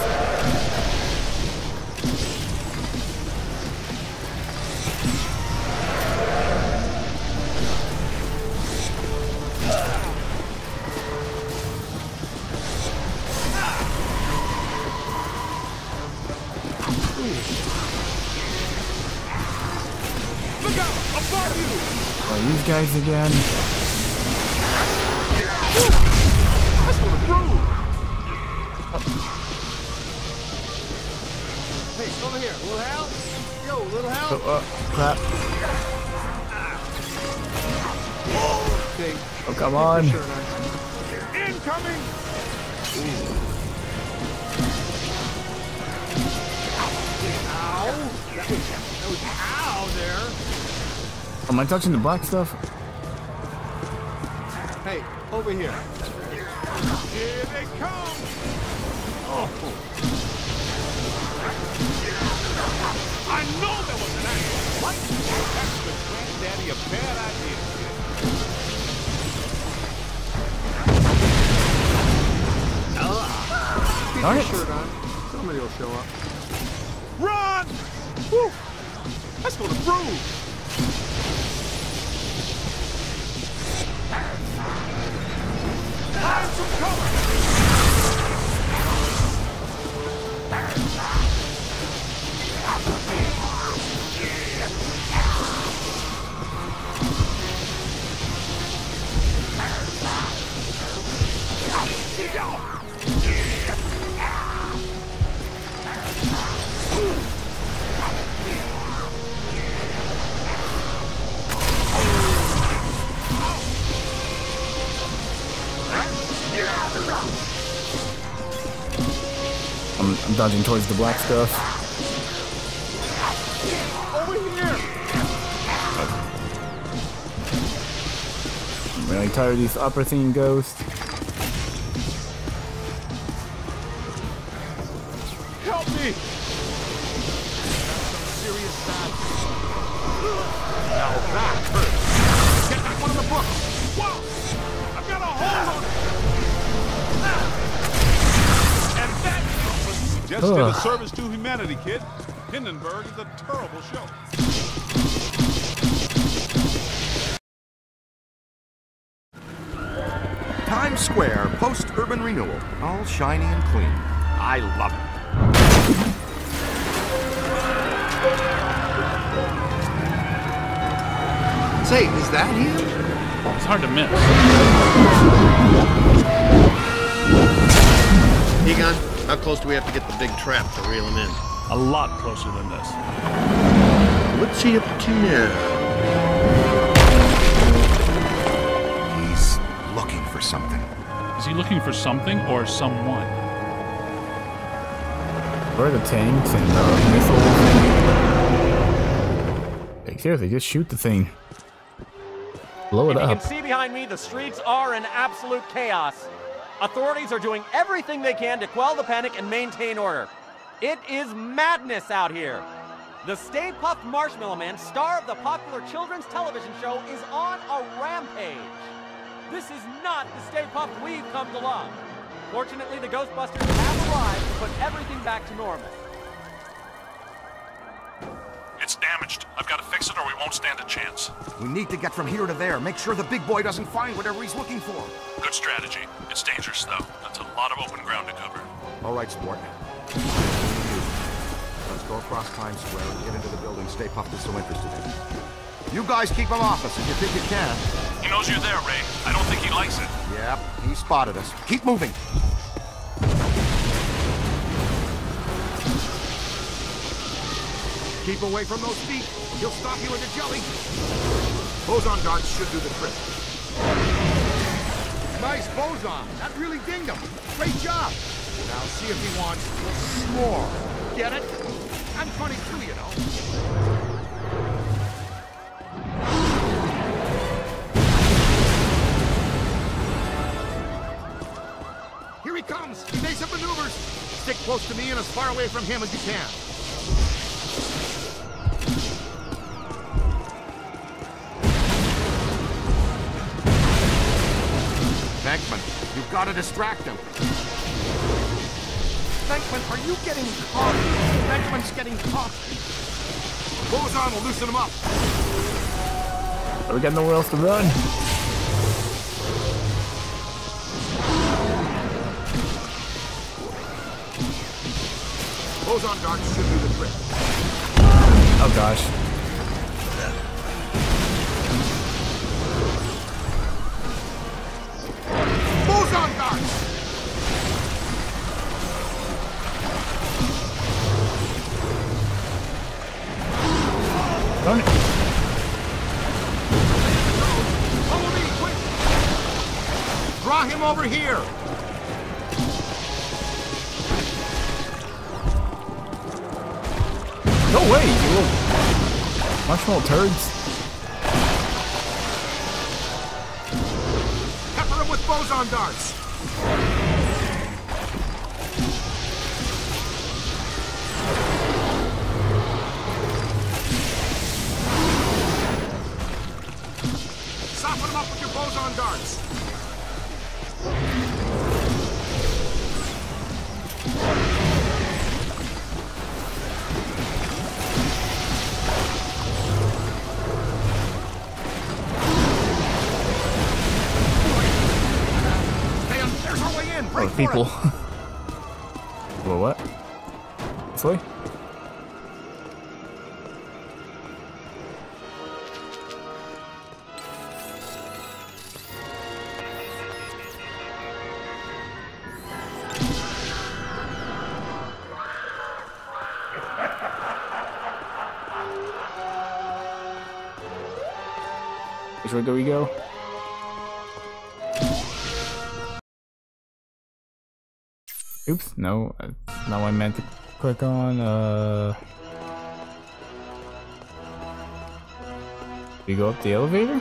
Look out! Above you! Oh, these guys again. That's for the brood! Hey, over here, little Hal? Yo, little Hal? Oh, crap. Okay. Oh, come on. Incoming! Ow! That was ow there. Am I touching the black stuff? Hey, over here. Here they come! Oh. Darn it. Shirt on. Somebody will show up. Run! Woo! Let's go to Bruce! Find some cover! I'm dodging towards the black stuff. Over here! I'm really tired of these upper theme ghosts. Help me! Serious bad. Now that hurts. Get back one of the books. Whoa! I've got a hold on it! And that just did a service to humanity, kid. Hindenburg is a terrible show. Times Square post-urban renewal. All shiny and clean. I love it. Say, is that him? It's hard to miss. Egon, how close do we have to get the big trap to reel him in? A lot closer than this. What's he up to now? He's looking for something. Is he looking for something or someone? Where are the tanks and missiles? Hey, seriously, just shoot the thing. Blow it If you up. can see behind me, the streets are in absolute chaos. Authorities are doing everything they can to quell the panic and maintain order. It is madness out here. The Stay Puft Marshmallow Man, star of the popular children's television show, is on a rampage. This is not the Stay Puft we've come to love. Fortunately, the Ghostbusters have arrived to put everything back to normal. It's damaged. I've got to fix it or we won't stand a chance. We need to get from here to there. Make sure the big boy doesn't find whatever he's looking for. Good strategy. It's dangerous, though. That's a lot of open ground to cover. All right, sport. Let's go across Times Square and get into the building Stay Puft is so interested in. You guys keep him off us if you think you can. He knows you're there, Ray. I don't think he likes it. Yep, he spotted us. Keep moving. Keep away from those feet. He'll stop you in the jelly. Boson darts should do the trick. Nice boson. That really dinged him. Great job. Now see if he wants more. Get it? I'm 22, you know. Here he comes. Evasive maneuvers. Stick close to me and as far away from him as you can. Venkman, you've got to distract him. Venkman, are you getting caught? Venkman's getting caught. Boson will loosen him up. We got nowhere else to run. Boson darts should do the trick. Oh gosh. Boson darts! Darn it. Follow me, quick! Draw him over here! No way, you little marshmallow turds. Pepper him with boson darts! Soften him up with your boson darts! people. Well, what? This way? Which way do we go? Oops, no, that's not what I meant to click on. We go up the elevator?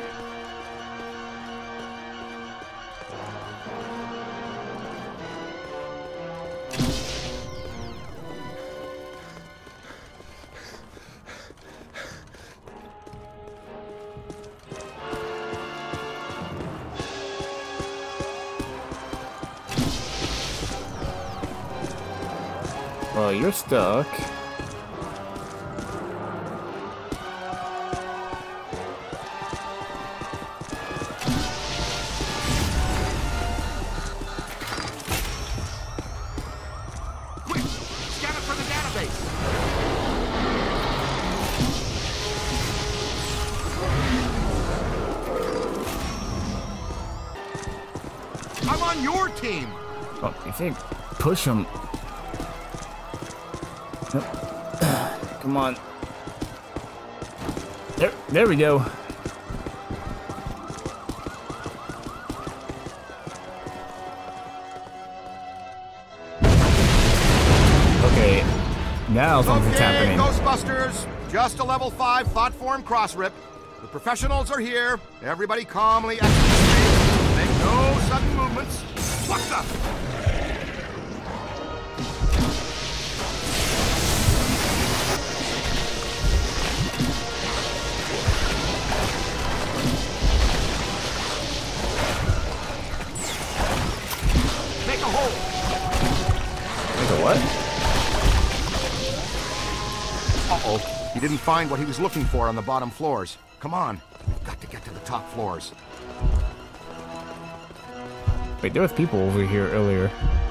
Well, you're stuck. Quick! Scan it for the database! I'm on your team! Oh, you think push him? Nope. Come on. There we go. Okay, now something's happening. Ghostbusters, just a level 5 thought form cross rip. The professionals are here. Everybody calmly exit the stage. Make no sudden movements. What's up? What? Uh-oh. He didn't find what he was looking for on the bottom floors. Come on. We've got to get to the top floors. Wait, there was people over here earlier.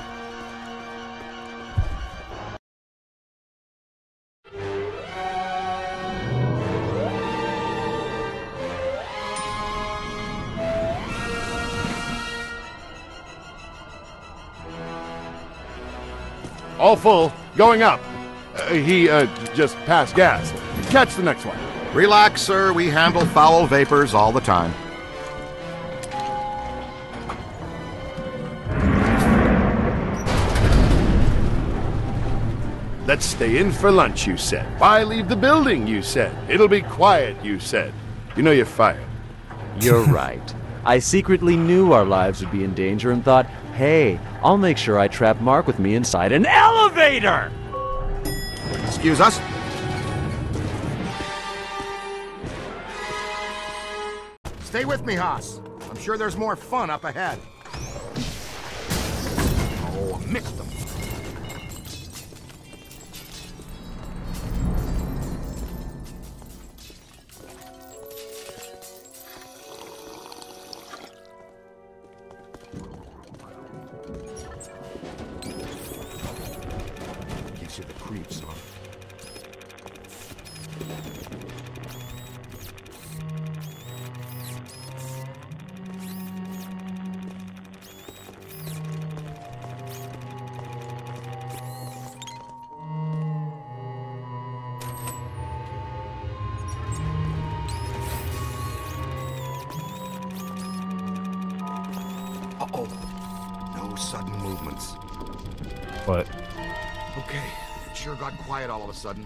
All full. Going up. He just passed gas. Catch the next one. Relax, sir. We handle foul vapors all the time. Let's stay in for lunch, you said. Why leave the building, you said. It'll be quiet, you said. You know you're fired. You're right. I secretly knew our lives would be in danger and thought, hey, I'll make sure I trap Mark with me inside an elevator! Excuse us? Stay with me, Haas. I'm sure there's more fun up ahead. Oh, mixed them. Gives you the creeps, huh? Uh-oh. No sudden movements. What? Okay, it sure got quiet all of a sudden.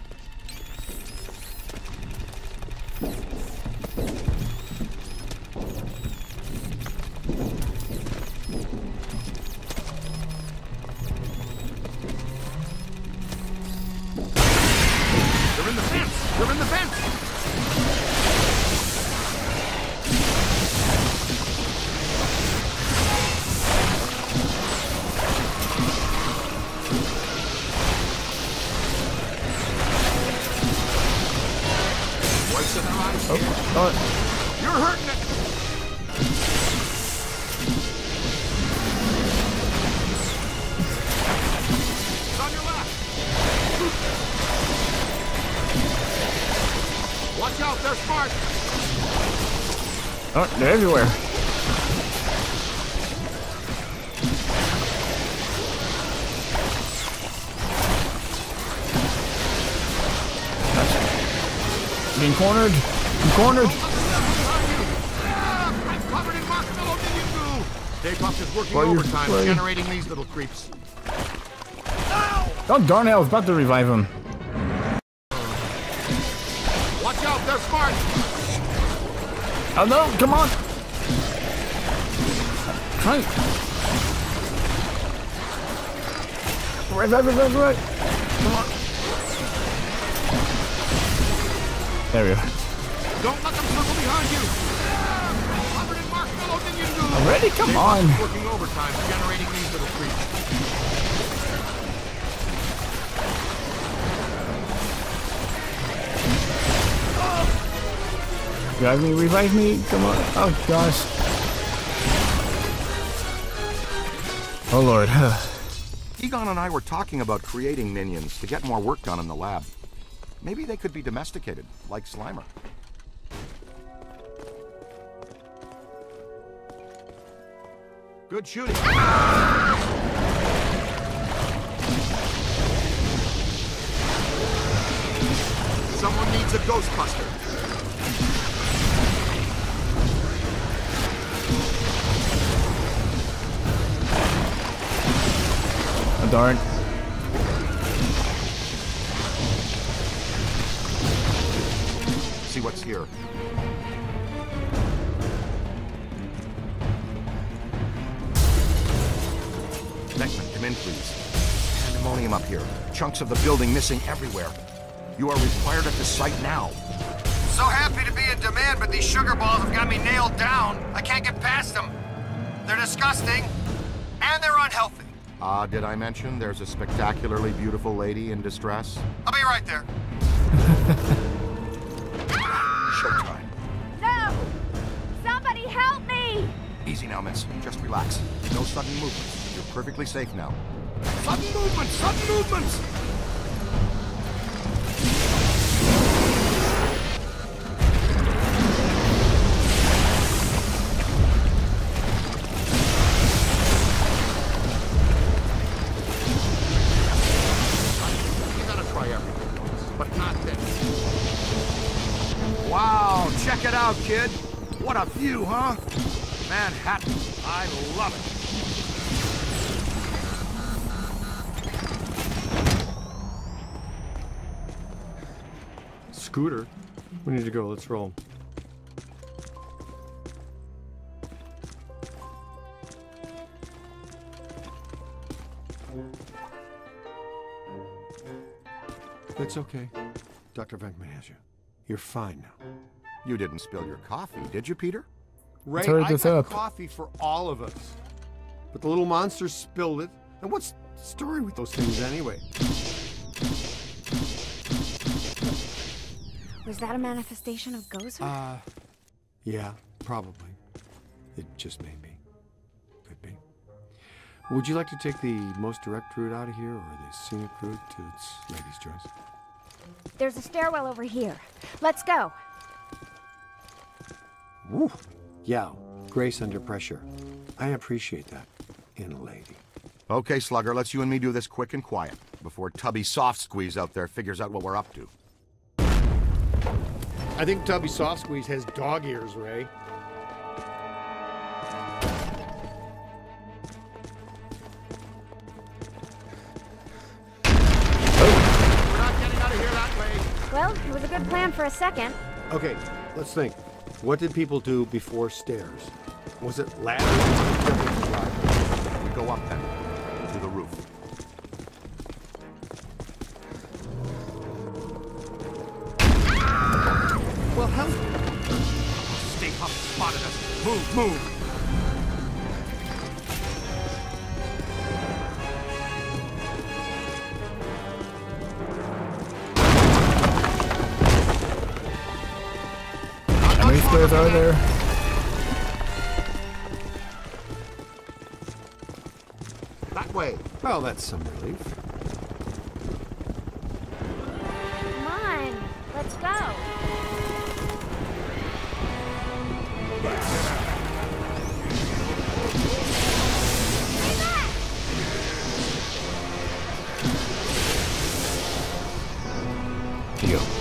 They're in the fence! They're in the fence! You're hurting it! out, they're smart! Oh, they're everywhere. Being cornered. I'm cornered. I'm covered in marshmallow minion goo! Stay Puft is working overtime, generating these little creeps. Oh, darn it, I was about to revive him. Watch out, they're smart! Oh no, come on! Right. Right. Come on. There we go. Don't let them circle behind you! Covered in marshmallow minion goo! Already? Come on! Working overtime, generating these little creeps. Revive me, come on. Oh gosh. Oh Lord. Egon and I were talking about creating minions to get more work done in the lab. Maybe they could be domesticated, like Slimer. Good shooting. Someone needs a Ghostbuster. Oh, darn. See what's here. Beckman, come in, please. Pandemonium up here. Chunks of the building missing everywhere. You are required at the site now. So happy to be in demand, but these sugar balls have got me nailed down. I can't get past them. They're disgusting, and they're unhealthy. Did I mention there's a spectacularly beautiful lady in distress? I'll be right there. Showtime. No! Somebody help me! Easy now, miss. Just relax. No sudden movements. You're perfectly safe now. Sudden movements! Sudden movements! Wow, check it out, kid. What a view, huh? Manhattan. I love it. Scooter, we need to go. Let's roll. It's okay. Dr. Venkman has you. You're fine now. You didn't spill your coffee, did you, Peter? Ray, I got coffee for all of us. But the little monster spilled it. And what's the story with those things anyway? Was that a manifestation of Gozer? Yeah, probably. It just may be. Could be. Would you like to take the most direct route out of here or the scenic route to its lady's choice? There's a stairwell over here. Let's go. Woo. Yeah, grace under pressure. I appreciate that in a lady. Okay, Slugger, let's you and me do this quick and quiet before Tubby Soft Squeeze out there figures out what we're up to. I think Tubby Soft Squeeze has dog ears, Ray. Well, it was a good plan for a second. Okay, let's think. What did people do before stairs? Was it ladders? We go up then, to the roof. Well, help! Stay Puft spotted us. Move, move! How many stairs are there? That way. Well, that's some relief. Come on, let's go. you go.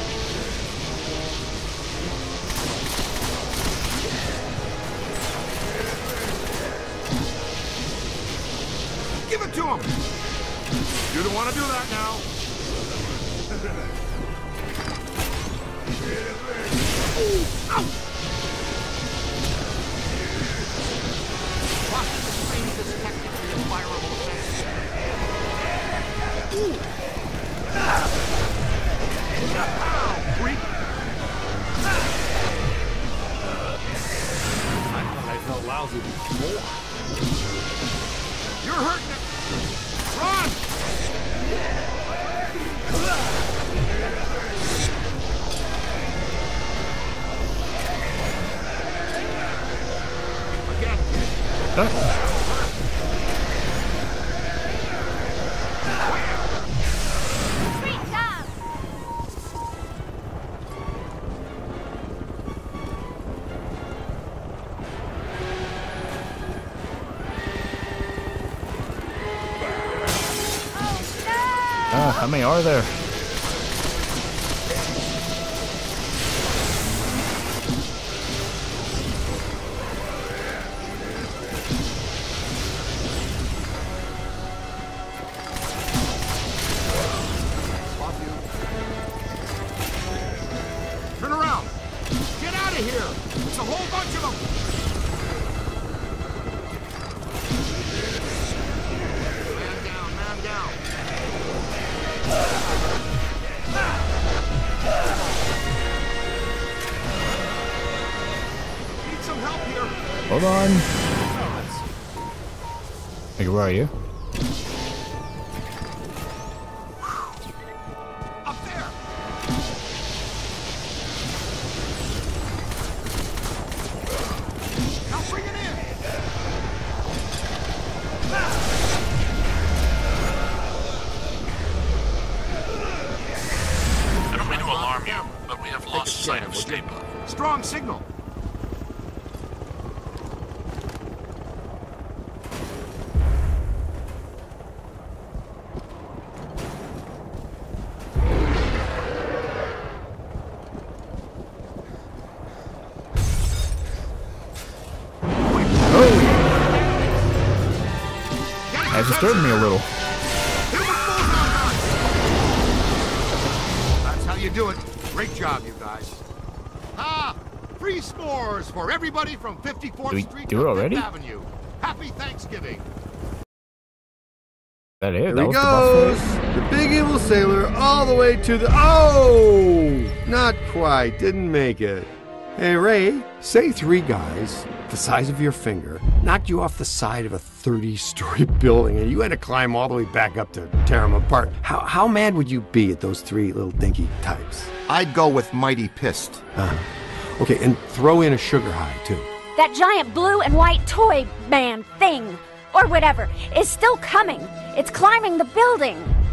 Give it to him! You don't want to do that now. I felt lousy before. You're hurting it. Run! How many are there? Turn around! Get out of here! It's a whole bunch of them! Man down, man down! Need some help here! Hold on. Hey, where are you? Up there! Now bring it in! I don't mean to alarm you, but we have lost sight of Stay Puft. Strong signal! That disturbed me a little. That's how you do it. Great job, you guys. Ah! Free s'mores for everybody from 54th Did we Street do it to already? Fifth Avenue. Happy Thanksgiving. That it? Here That he was goes, the buffet? the big evil sailor, all the way to the... Oh! Not quite, didn't make it. Hey, Ray, say 3 guys, the size of your finger, knocked you off the side of a 30-story building and you had to climb all the way back up to tear them apart. How mad would you be at those 3 little dinky types? I'd go with mighty pissed. Okay, and throw in a sugar high, too. That giant blue and white toy man thing, or whatever, is still coming. It's climbing the building.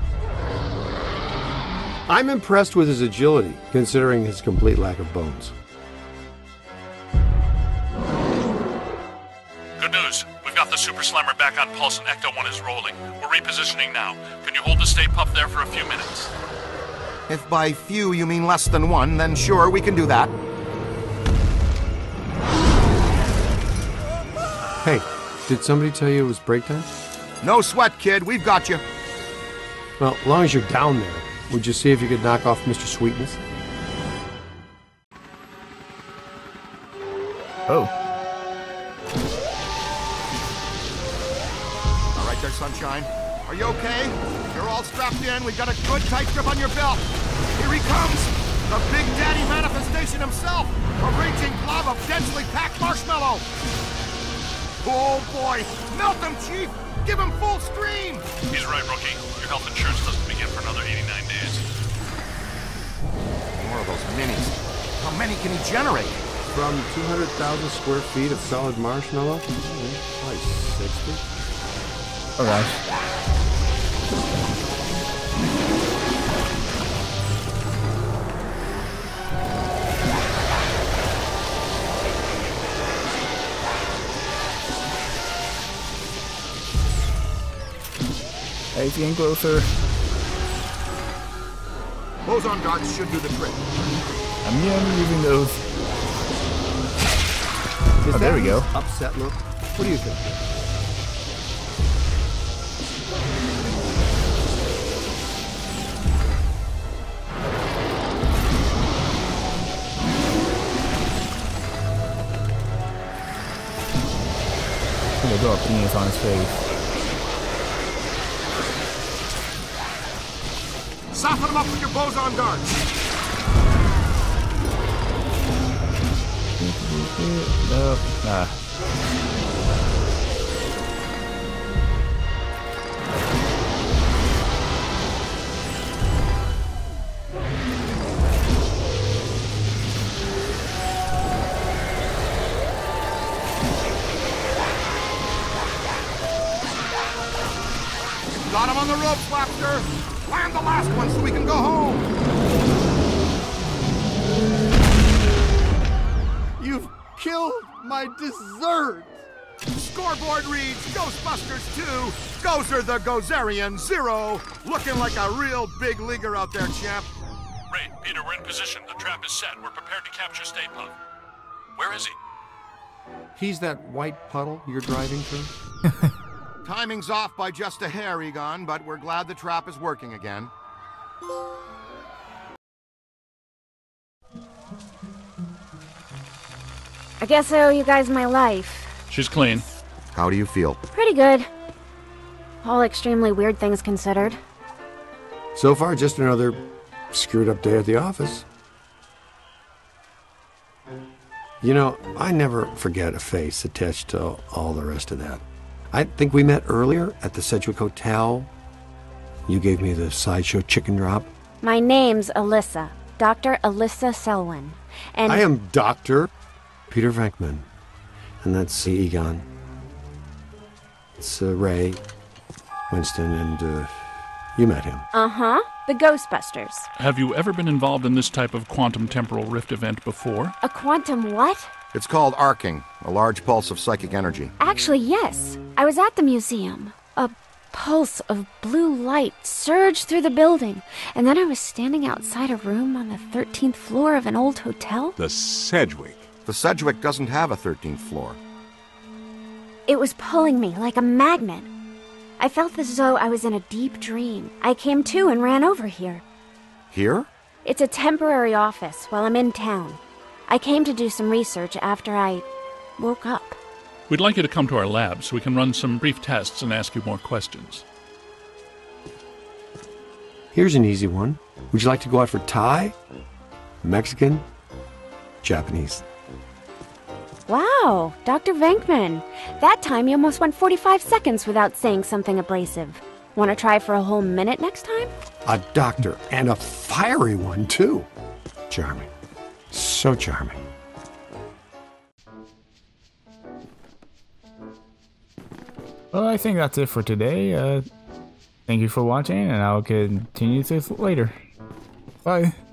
I'm impressed with his agility, considering his complete lack of bones. Good news. We've got the Super Slammer back on pulse and Ecto-1 is rolling. We're repositioning now. Can you hold the Stay Puft there for a few minutes? If by few you mean less than 1, then sure, we can do that. Hey, did somebody tell you it was break time? No sweat, kid. We've got you. Well, as long as you're down there, would you see if you could knock off Mr. Sweetness? Oh. All right there, Sunshine. Are you okay? You're all strapped in. We've got a good tight grip on your belt. Here he comes. The Big Daddy manifestation himself. A raging blob of densely packed marshmallow. Oh, boy. Melt him, Chief. Give him full stream. He's right, Rookie. Your health insurance doesn't begin for another 89 days. More of those minis. How many can he generate? From 200,000 square feet of solid marshmallow? Probably 60. Oh gosh. Hey, it's getting closer. Boson darts should do the trick. I'm using those. Oh, there we go. Upset look. What do you think? I'm gonna throw a penis on his face. Soften him up with your boson darts. No, nah. Got him on the rope, Slapster. Land the last one so we can go home. You've killed my dessert. Scoreboard reads Ghostbusters 2, Gozer the Gozerian 0. Looking like a real big leaguer out there, champ. Ray, Peter, we're in position. The trap is set. We're prepared to capture Stay Puft. Where is he? He's that white puddle you're driving through? Timing's off by just a hair, Egon, but we're glad the trap is working again. I guess I owe you guys my life. She's clean. How do you feel? Pretty good. All extremely weird things considered. So far, just another screwed up day at the office. You know, I never forget a face attached to all the rest of that. I think we met earlier at the Sedgwick Hotel. You gave me the sideshow chicken drop. My name's Alyssa. Dr. Alyssa Selwyn. And I am Dr. Peter Venkman. And that's Egon. It's Ray, Winston, and you met him. Uh-huh. The Ghostbusters. Have you ever been involved in this type of quantum temporal rift event before? A quantum what? It's called arcing, a large pulse of psychic energy. Actually, yes. I was at the museum. A pulse of blue light surged through the building, and then I was standing outside a room on the 13th floor of an old hotel. The Sedgwick. The Sedgwick doesn't have a 13th floor. It was pulling me like a magnet. I felt as though I was in a deep dream. I came to and ran over here. Here? It's a temporary office while I'm in town. I came to do some research after I woke up. We'd like you to come to our lab so we can run some brief tests and ask you more questions. Here's an easy one. Would you like to go out for Thai? Mexican? Japanese? Wow, Dr. Venkman. That time you almost went 45 seconds without saying something abrasive. Want to try for a whole minute next time? A doctor, and a fiery one, too. Charming. So charming. Well, I think that's it for today. Thank you for watching, and I'll continue this later. Bye.